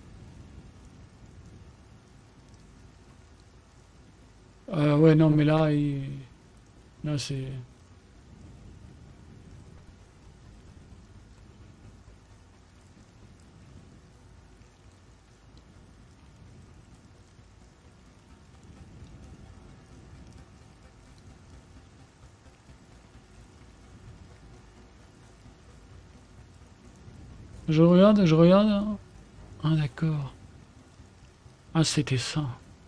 Ouais, non, mais là, là, c'est... Je regarde, je regarde. Ah, d'accord. Ah, c'était ça.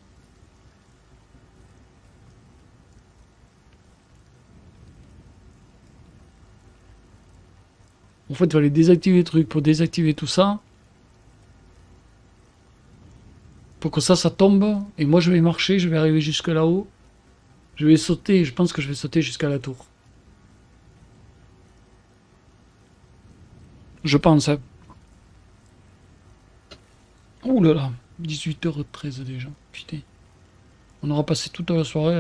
En fait, il fallait désactiver les trucs pour désactiver tout ça. Pour que ça tombe. Et moi, je vais marcher, je vais arriver jusque là-haut. Je vais sauter, je pense que je vais sauter jusqu'à la tour. Je pense, hein. Ouh là là, 18h13 déjà, putain. On aura passé toute la soirée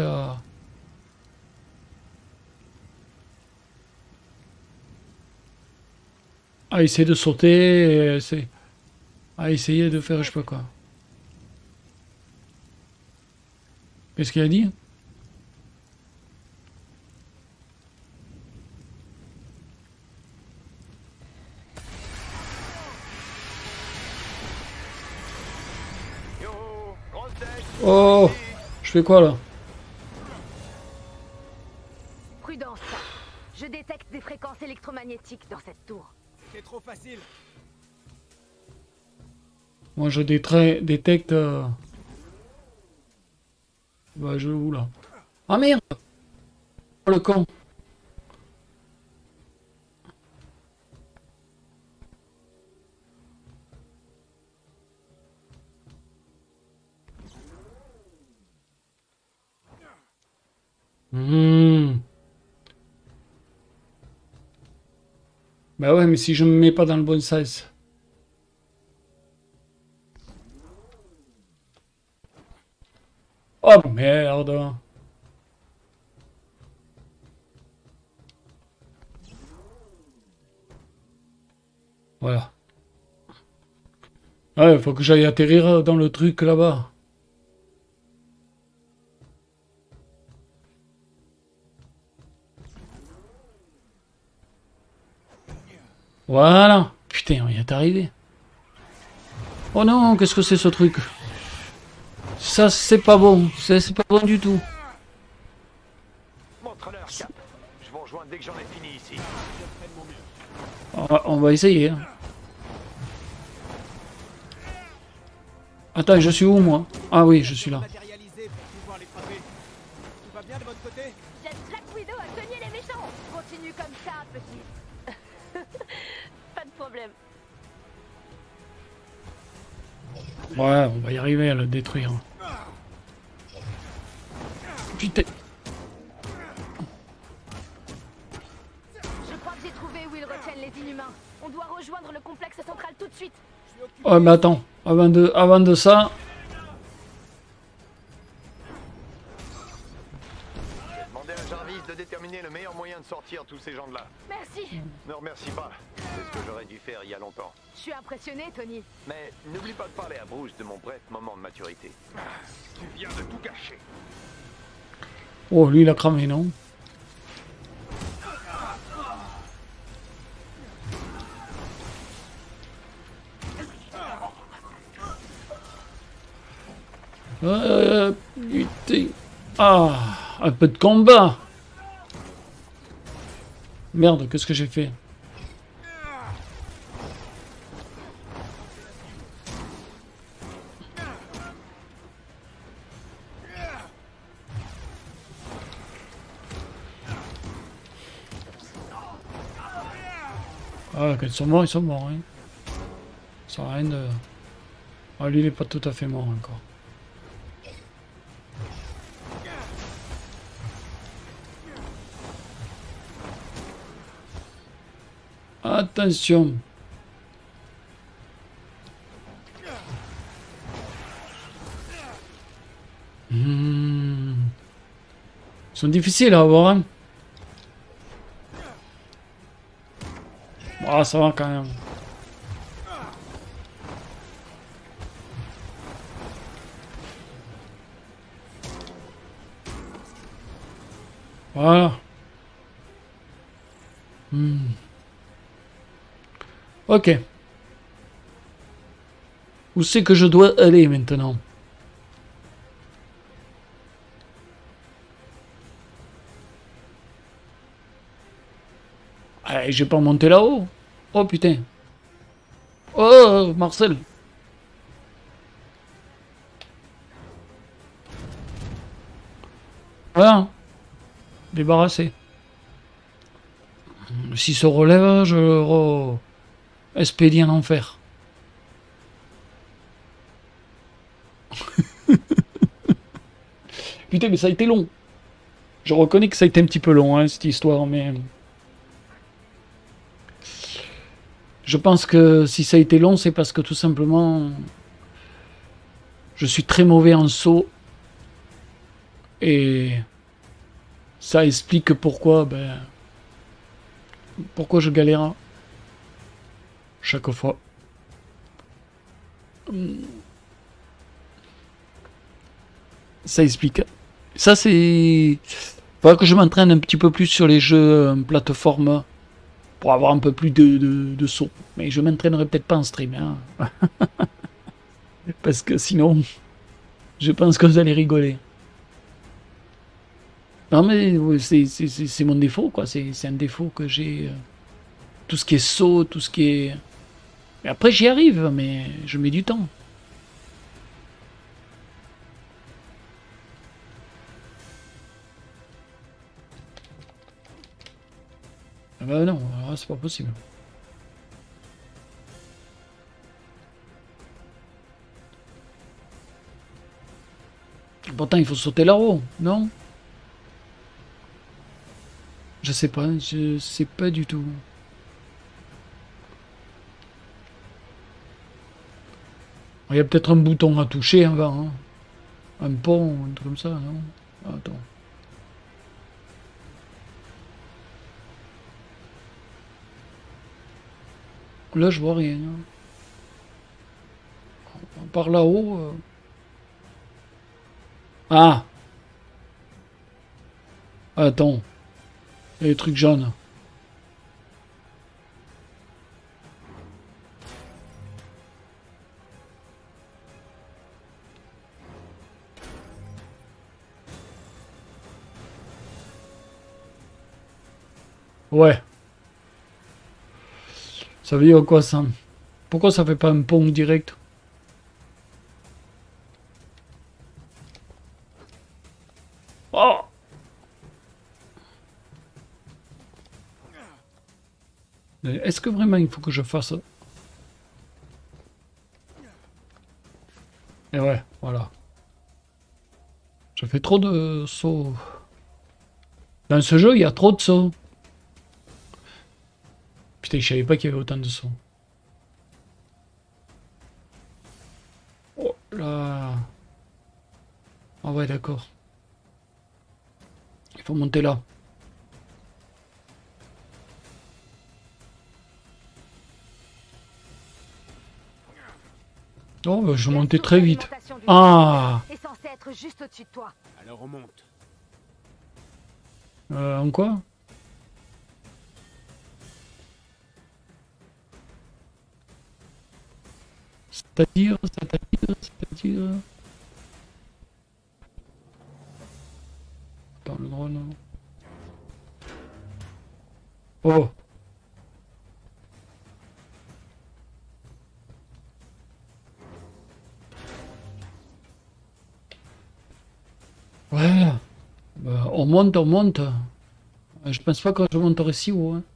à essayer de sauter, à essayer de faire je sais pas quoi. Qu'est-ce qu'il a dit? Oh, je fais quoi là? Prudence. Je détecte des fréquences électromagnétiques dans cette tour. C'est trop facile. Moi je détecte... Bah je où là? Ah merde! Oh le con! Bah ouais, mais si je me mets pas dans le bon sens. Oh merde! Voilà. Ouais, faut que j'aille atterrir dans le truc là-bas. Voilà. Putain, on y est arrivé. Oh non, qu'est-ce que c'est ce truc? Ça, c'est pas bon. C'est pas bon du tout. Montre-leur, Cap. Je vous rejoins dès que j'en ai fini ici. On va essayer. Hein. Attends, je suis où moi? Ah oui, je suis là. Matérialisé pour pouvoir les frapper. Tout va bien de votre côté? J'aide Black Widow à cogner les méchants. Continue comme ça, petit. Pas de problème. Ouais, on va y arriver à le détruire. Putain. Je crois que j'ai trouvé où ils retiennent les inhumains. On doit rejoindre le complexe central tout de suite. Oh mais attends, avant de ça... J'ai demandé à Jarvis de déterminer le meilleur moyen de sortir tous ces gens de là. Merci. Ne remercie pas. C'est ce que j'aurais dû faire il y a longtemps. Je suis impressionné, Tony. Mais n'oublie pas de parler à Bruce de mon bref moment de maturité. Tu viens de tout gâcher. Oh, lui il a cramé, non? Putain. Ah, un peu de combat. Merde, qu'est-ce que j'ai fait? Ah, quand ils sont morts, ils sont morts. Hein. Ça sert à rien de... Ah, lui, il est pas tout à fait mort encore. Attention. Ils sont difficiles à avoir, hein. Ah, ça va quand même. Voilà. Ok. Où c'est que je dois aller maintenant? Allez, je vais pas monter là-haut. Oh putain. Oh, Marcel. Voilà. Débarrassé. S'il se relève, je le expédie en enfer. Putain, mais ça a été long. Je reconnais que ça a été un petit peu long, hein, cette histoire, mais... Je pense que si ça a été long, c'est parce que tout simplement... Je suis très mauvais en saut. Et... ça explique pourquoi, pourquoi je galère chaque fois. Ça explique. Ça, c'est... Faudra que je m'entraîne un petit peu plus sur les jeux plateforme pour avoir un peu plus de saut. Mais je m'entraînerai peut-être pas en stream. Hein. Parce que sinon, je pense que vous allez rigoler. Non mais c'est mon défaut, quoi. C'est un défaut que j'ai. Tout ce qui est saut, tout ce qui est... Mais après, j'y arrive, mais je mets du temps. Ah bah non, alors c'est pas possible. Pourtant, il faut sauter là-haut, non? Je sais pas du tout. Il y a peut-être un bouton à toucher avant, hein. Un pont, un truc comme ça, non? Attends. Là, je vois rien. Par là-haut... Ah! Attends. Il y a des trucs jaunes. Ouais. Ça veut dire quoi ça? Pourquoi ça fait pas un pont direct? Oh! Est-ce que vraiment il faut que je fasse? Et ouais, voilà. Je fais trop de sauts. Dans ce jeu, il y a trop de sauts. Putain, je savais pas qu'il y avait autant de sauts. Oh là. Ah ouais, d'accord. Il faut monter là. Oh, bah, je montais très vite. Ah! Est censé être juste au-dessus de toi. Alors on monte. En quoi? C'est-à-dire... Attends, le drone... Oh. Voilà. Bah, on monte, on monte. Je pense pas que je monterai si haut. Hein.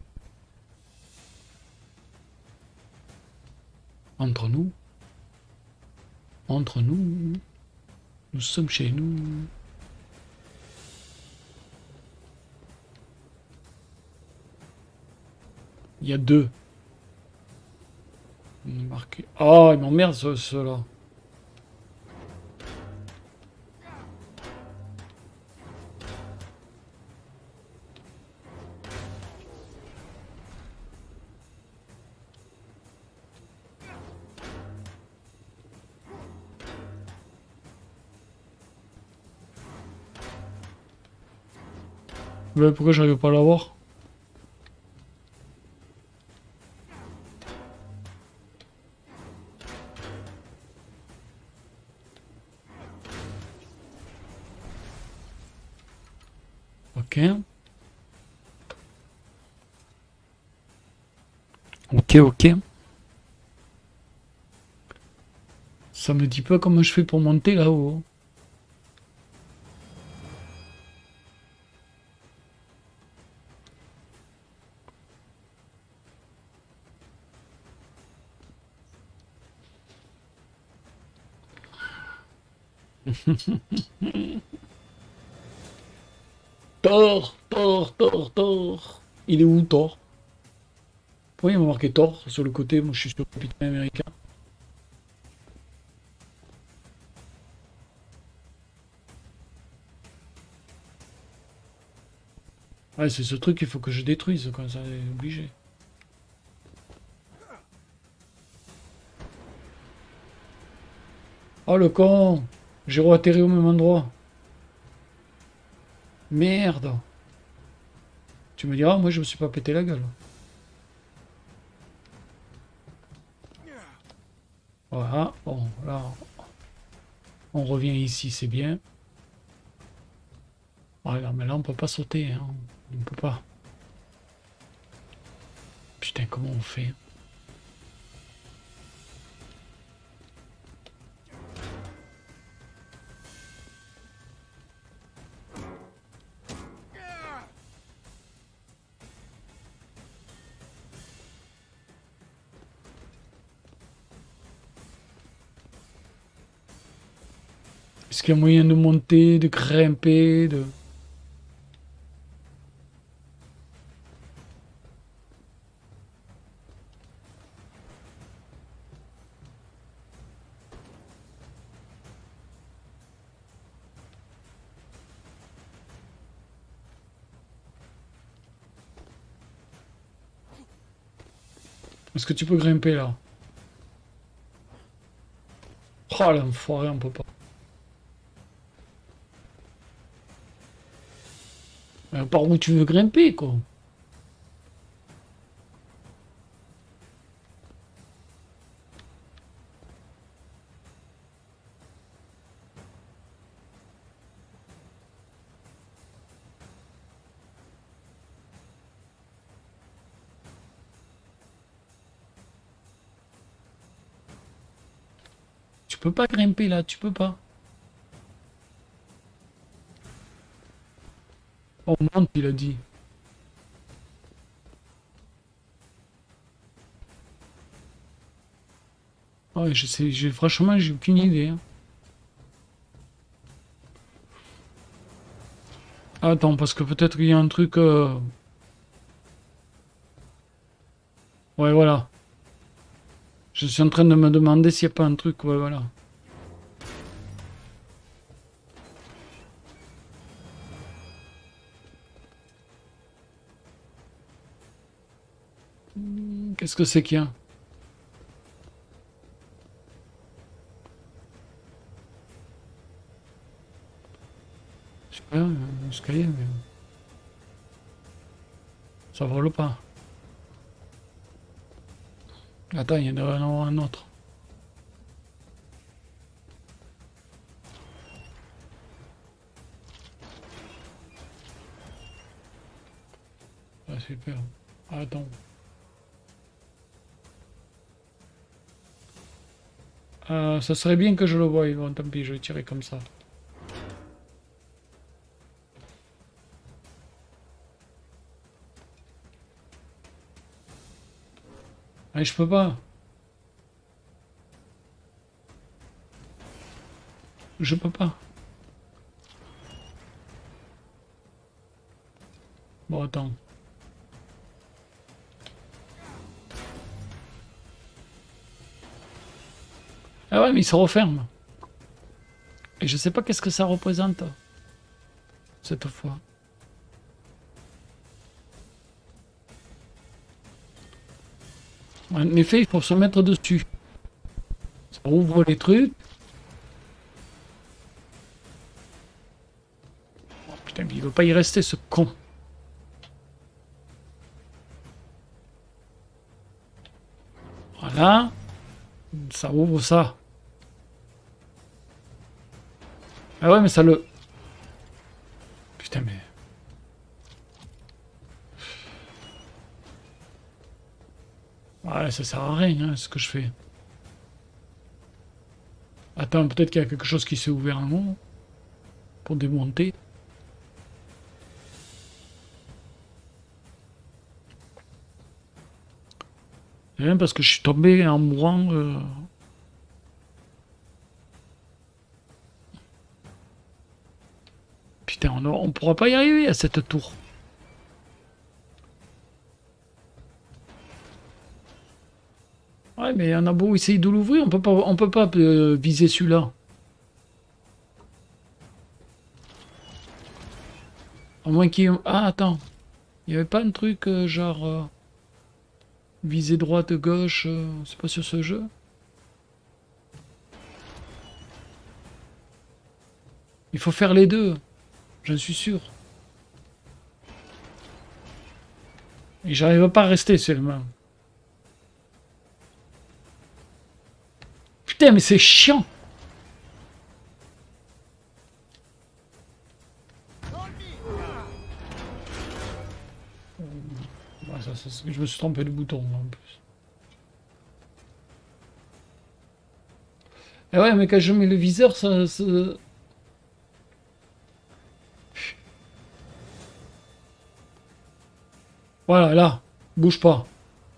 Entre nous. Entre nous. Nous sommes chez nous. Il y a deux. Marqué. Oh, il m'emmerde ceux-là. Mais pourquoi j'arrive pas à l'avoir? Ok. Ok, ok. Ça me dit pas comment je fais pour monter là-haut. Thor, Thor, Thor, Thor. Il est où Thor? Pourquoi il m'a marqué Thor sur le côté? Moi je suis sur Capitaine Américain. Ouais, c'est ce truc qu'il faut que je détruise, quand ça est obligé. Oh le con! J'ai atterri au même endroit. Merde! Tu me diras, moi je me suis pas pété la gueule. Voilà, bon, là, on revient ici, c'est bien. Voilà, mais là on peut pas sauter, hein. On peut pas. Putain, comment on fait? Est-ce qu'il y a moyen de monter, de grimper, de... Est-ce que tu peux grimper là? Oh l'enfoiré, on peut pas. Par où tu veux grimper, quoi? Tu peux pas grimper là, tu peux pas. On monte, il a dit. Ouais, je sais, franchement, j'ai aucune idée. Hein. Attends, parce que peut-être qu'il y a un truc... Ouais, voilà. Je suis en train de me demander s'il n'y a pas un truc, ouais, voilà. Qu'est-ce que c'est qu'il y a? Je sais pas, un escalier, mais... Ça vole pas. Attends, il y en a un autre. Ah, super. Attends. Ça serait bien que je le voie. Bon, tant pis, je vais tirer comme ça. Allez, je peux pas. Je peux pas. Bon, attends. Ah ouais, mais il se referme. Et je sais pas qu'est-ce que ça représente. Cette fois. En effet, il faut se mettre dessus. Ça ouvre les trucs. Oh putain, mais il veut pas y rester, ce con. Voilà. Ça ouvre ça. Ah ouais, mais ça le... Putain, mais... Ouais, ça sert à rien, hein, ce que je fais. Attends, peut-être qu'il y a quelque chose qui s'est ouvert en haut. Pour démonter. C'est bien parce que je suis tombé en mourant... Putain, on pourra pas y arriver à cette tour. Ouais, mais on a beau essayer de l'ouvrir, on peut pas viser celui-là. À moins qu'il y ait... Ah, attends. Il n'y avait pas un truc genre... viser droite, gauche, c'est pas sur ce jeu? Il faut faire les deux. J'en suis sûr. Et j'arrive pas à rester seulement. Putain, mais c'est chiant. Ouais, je me suis trompé de bouton en plus. Et ouais, mais quand je mets le viseur, ça... Voilà, là, bouge pas.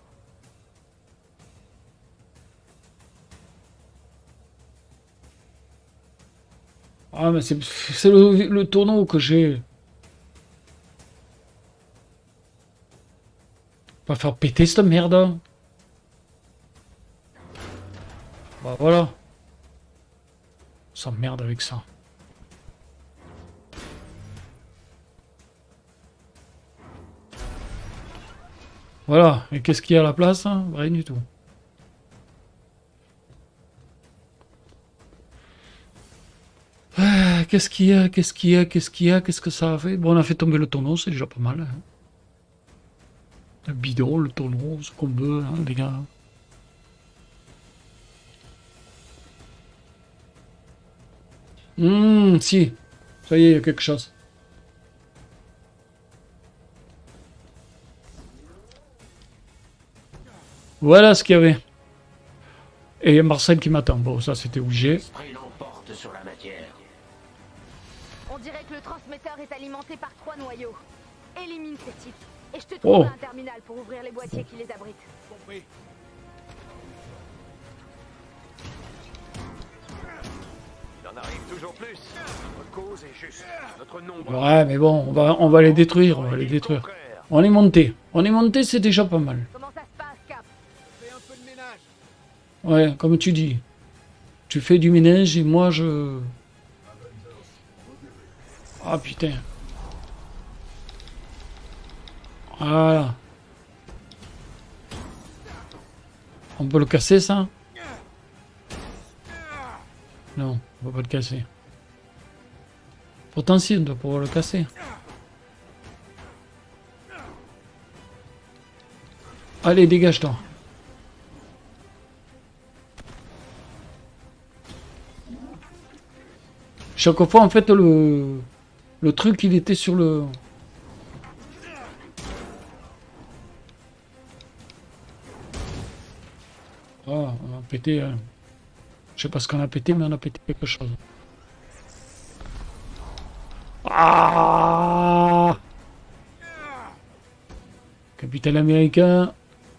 Ah, mais c'est le tonneau que j'ai. On va faire péter cette merde. Bah voilà. On s'emmerde avec ça. Voilà. Et qu'est-ce qu'il y a à la place, hein? Rien du tout. Qu'est-ce qu'il y a? Qu'est-ce qu'il y a? Qu'est-ce qu'il y a? Qu'est-ce que ça a fait? Bon, on a fait tomber le tonneau, c'est déjà pas mal. Hein. Le bidon, le tonneau, ce qu'on veut, hein, les gars. Si. Ça y est, il y a quelque chose. Voilà ce qu'il y avait. Et il y a Marcel qui m'attend. Bon, ça c'était obligé. L'esprit l'emporte sur la matière. On dirait que le transmetteur est alimenté par 3 noyaux. Élimine ces types. Et je te trouverai un terminal pour ouvrir les boîtiers qui les abritent. Compris. Il en arrive toujours plus. Notre cause est juste. Notre nombre. Ouais, mais bon, on va les détruire, on va les détruire. On est monté. On est monté, c'est déjà pas mal. Comment ça se passe, Cap? Fais un peu de ménage. Ouais, comme tu dis. Tu fais du ménage et moi je... Ah putain. Voilà. On peut le casser ça? Non, on peut pas le casser. Pourtant si, on doit pouvoir le casser. Allez, dégage-toi. Chaque fois, en fait, le truc, il était sur le... Oh, on a pété... Je sais pas ce qu'on a pété, mais on a pété quelque chose. Ah! Capitaine américain.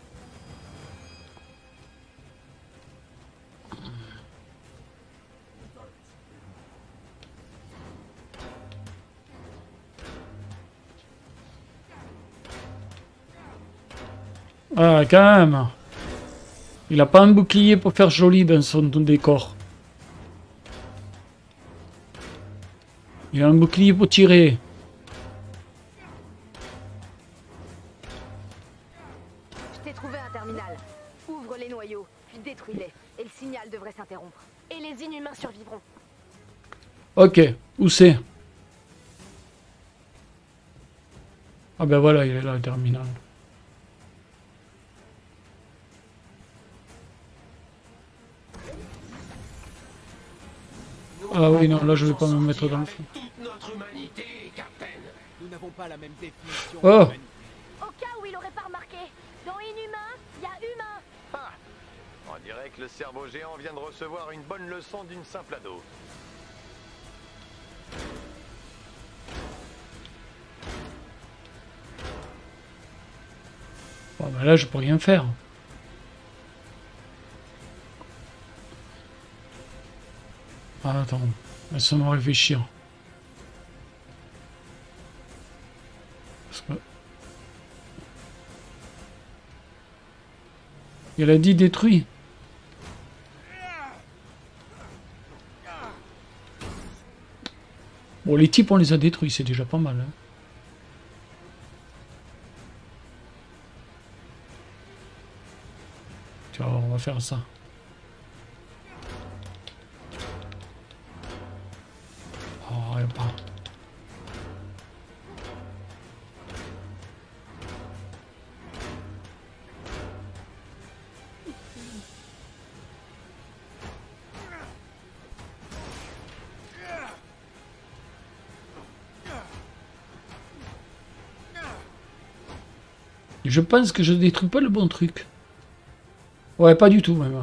Ah, quand même. Il a pas un bouclier pour faire joli dans son décor. Il a un bouclier pour tirer. Je t'ai trouvé un terminal. Ouvre les noyaux, puis détruis-les. Et le signal devrait s'interrompre. Et les inhumains survivront. Ok, où c'est? Ah ben voilà, il est là le terminal. Ah oui, non, là je vais pas me mettre dans le fond. Toute notre humanité, Captain. Nous n'avons pas la même définition. Oh! d'humanité. Au cas où il aurait pas remarqué, dans inhumain, il y a humain. Ah, on dirait que le cerveau géant vient de recevoir une bonne leçon d'une simple ado. Bon ben là je peux rien faire. Ah, attends, laisse-moi réfléchir. Parce que... Il a dit détruit. Bon, les types on les a détruits, c'est déjà pas mal. Hein. Tu vois, on va faire ça. Oh, y a pas. Je pense que je détruis pas le bon truc. Ouais, pas du tout même.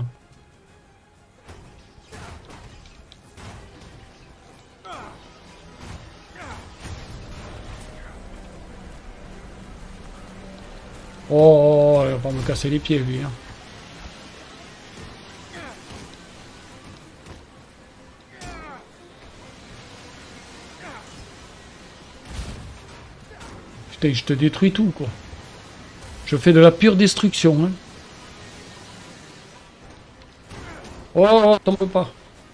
Oh, il va pas me casser les pieds lui. Hein. Putain, je te détruis tout quoi. Je fais de la pure destruction. Hein. Oh, tombe pas.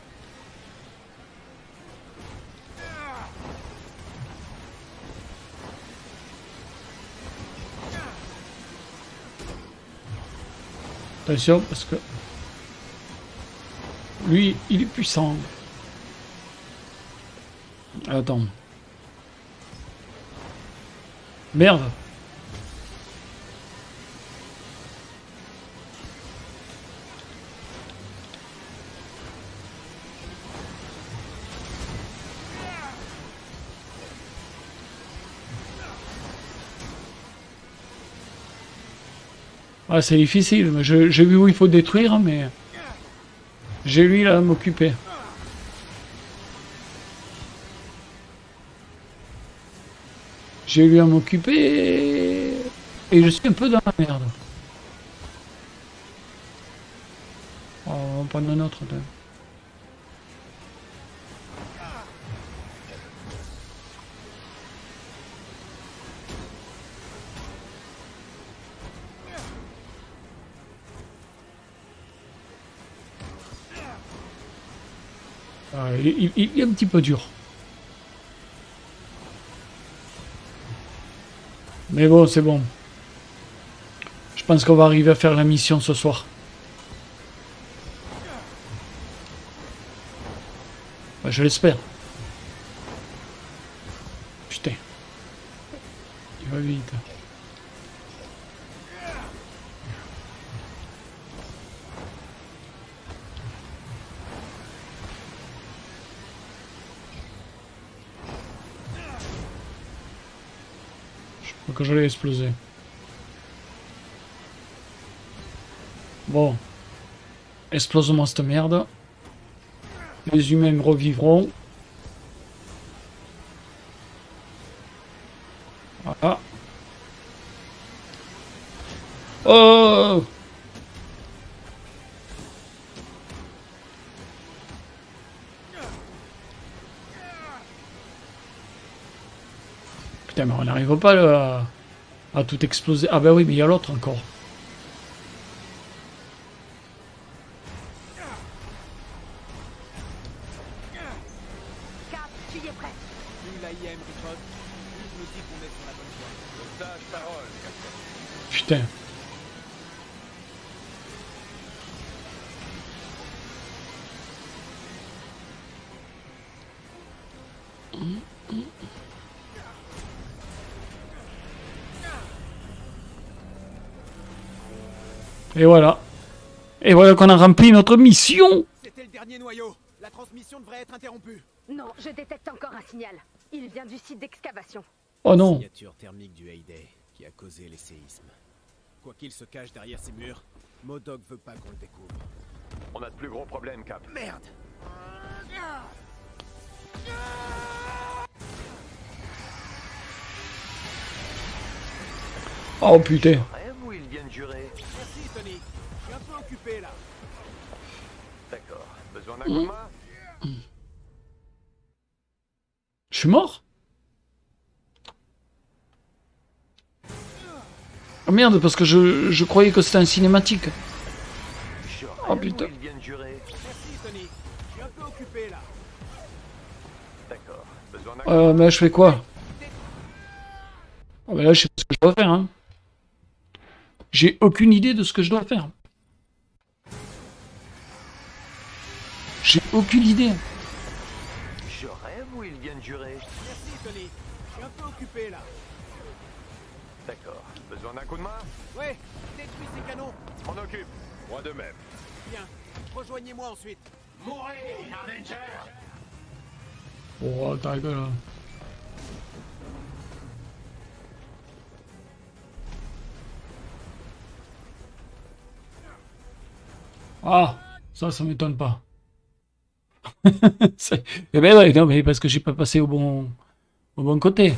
Attention, parce que... Lui, il est puissant. Attends. Merde. Ah, c'est difficile, mais j'ai vu où il faut détruire, mais... J'ai lui là à m'occuper. J'ai lui à m'occuper... Et je suis un peu dans la merde. Oh, on va prendre un autre. Là. Ah, il est un petit peu dur. Mais bon, c'est bon. Je pense qu'on va arriver à faire la mission ce soir. Bah, je l'espère. Putain. Il va vite. Je crois que je l'ai explosé. Bon. Explose-moi cette merde. Les humains revivront. Voilà. Oh! Putain, mais on n'arrive pas là, à tout exploser. Ah bah oui, mais il y a l'autre encore. Cap, tu y es prêt. Plus la IM riposte, plus je me dis qu'on est sur la bonne voie. Sage parole, Captain. Putain. Et voilà. Et voilà qu'on a rempli notre mission. C'était le dernier noyau. La transmission devrait être interrompue. Non, je détecte encore un signal. Il vient du site d'excavation. Oh non. Signature thermique du Heyday qui a causé les séismes. Quoi qu'il se cache derrière ces murs, MODOK veut pas qu'on le découvre. On a de plus gros problèmes, Cap. Merde! Oh putain. Rêve ou ils viennent jurer? Merci Tony. Je suis un peu occupé là. D'accord. Besoin d'un coup de main? Je suis mort? Oh merde, parce que je croyais que c'était un cinématique. Je Oh rêve putain. ou ils viennent jurer? Merci Tony. Je suis un peu occupé là. D'accord. Besoin d'un coup de main? Mais là, je fais quoi? Oh, bah là, je sais pas ce que je dois faire, hein. J'ai aucune idée de ce que je dois faire. J'ai aucune idée. Je rêve ou ils viennent jurer? Merci Tony. Je suis un peu occupé là. D'accord. Besoin d'un coup de main? Ouais, détruis ces canons. M'en occupe. Moi de même. Bien. Rejoignez-moi ensuite. Mourez, Avenger! Oh, ta gueule. Hein. Ah, ça m'étonne pas. Eh ben ouais, non, mais parce que j'ai pas passé au bon côté.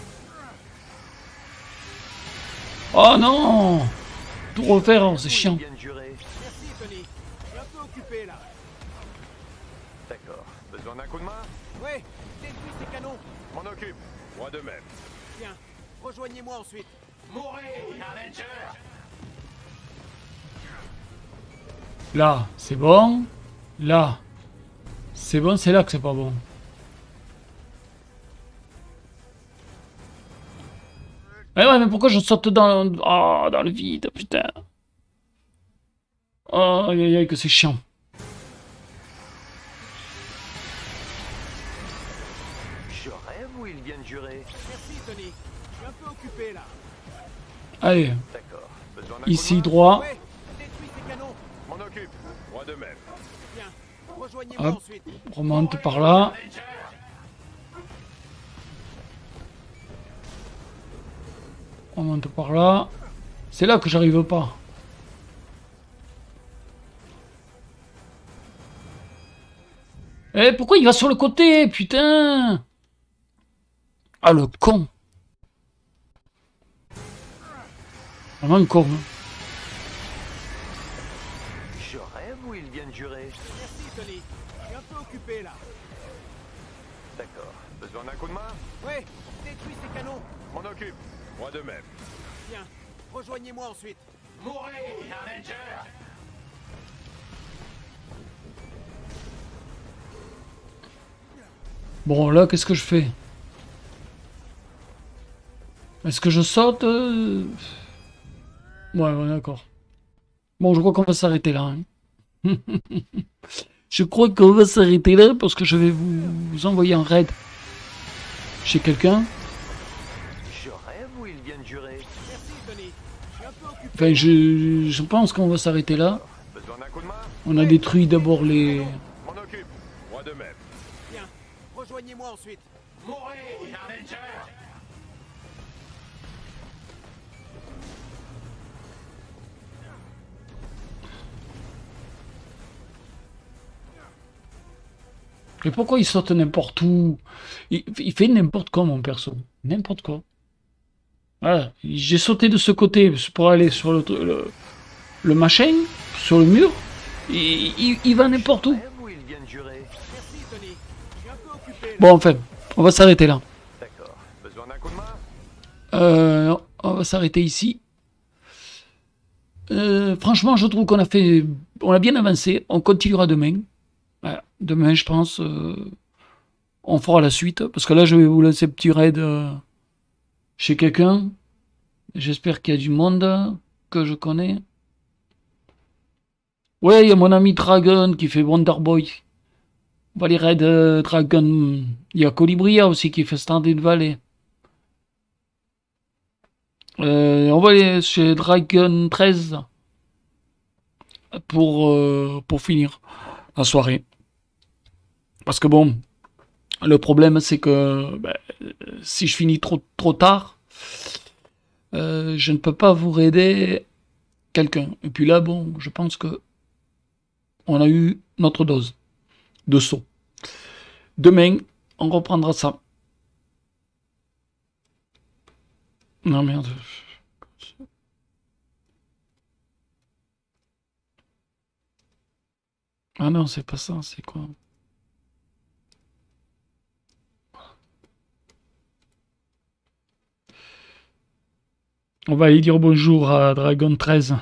Oh non! Tout refaire, c'est chiant. Ils viennent jurer? Merci Tony. Je suis un peu occupé là. D'accord. Besoin d'un coup de main? Ouais, détruis ces canons. M'en occupe. Moi de même. Bien. Rejoignez-moi ensuite. Mourez, Avenger! Là, c'est bon. Là, c'est bon, c'est là que c'est pas bon. Eh ouais, mais pourquoi je saute dans le vide, putain. Oh, aïe, aïe, aïe, que c'est chiant. Je rêve ou ils viennent jurer? Merci Tony. Je suis un peu occupé là. Allez, D'accord. Besoin d'un coup de ici main? droit. Ouais, détruis ces canons. M'en occupe. Moi de même. Bien. Rejoignez-moi Hop. ensuite. Remonte par là. Remonte par là. C'est là que j'arrive pas. Eh, pourquoi il va sur le côté, putain? Ah, le con. Vraiment con. Hein. Je rêve ou ils viennent jurer? Merci Tony. Je suis un peu occupé là. D'accord. Besoin d'un coup de main? Ouais, détruis ces canons. M'en occupe. Moi de même. Bien. Rejoignez-moi ensuite. Mourez, Avenger! Bon, là, qu'est-ce que je fais? Est-ce que je saute? Ouais, d'accord. Bon, je crois qu'on va s'arrêter là. Hein. Je crois qu'on va s'arrêter là parce que je vais vous envoyer en raid chez quelqu'un. Je rêve ou ils viennent jurer? Merci Tony. Je suis un peu occupé. Enfin, je pense qu'on va s'arrêter là. Besoin d'un coup de main? On a détruit d'abord les... M'en occupe. Moi de même. Bien. Rejoignez-moi ensuite. Mourez, Avenger! Mais pourquoi il saute n'importe où? Il fait n'importe quoi, mon perso. N'importe quoi. Voilà. J'ai sauté de ce côté pour aller sur le machin, sur le mur. Il va n'importe où. Où il vient de jurer. Merci, Tony. Je suis un peu occupé. Là. Bon, enfin, on va s'arrêter là. D'accord. Besoin d'un coup de main? On va s'arrêter ici. Franchement, je trouve on a bien avancé. On continuera demain. Voilà. Demain, je pense, on fera la suite. Parce que là, je vais vous laisser un petit raid chez quelqu'un. J'espère qu'il y a du monde que je connais. Ouais, il y a mon ami Dragon qui fait Wonder Boy. On va aller raid Dragon. Il y a Colibria aussi qui fait Stardew Valley. On va aller chez Dragon 13 pour finir la soirée. Parce que bon, le problème c'est que si je finis trop tard, je ne peux pas vous raider quelqu'un. Et puis là, bon, je pense que on a eu notre dose de saut. Demain, on reprendra ça. Non, merde. Ah non, c'est pas ça, c'est quoi? On va aller dire bonjour à Dragon 13.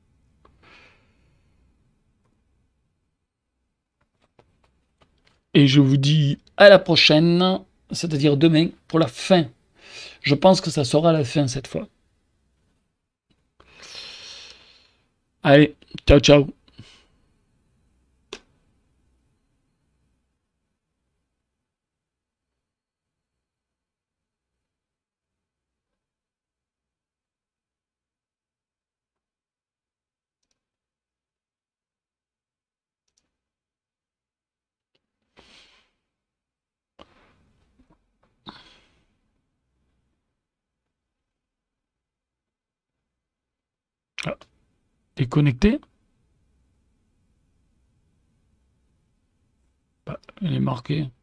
Et je vous dis à la prochaine, c'est-à-dire demain, pour la fin. Je pense que ça sera la fin cette fois. Allez, ciao ciao. Ah, t'es connecté? Bah, il est marqué.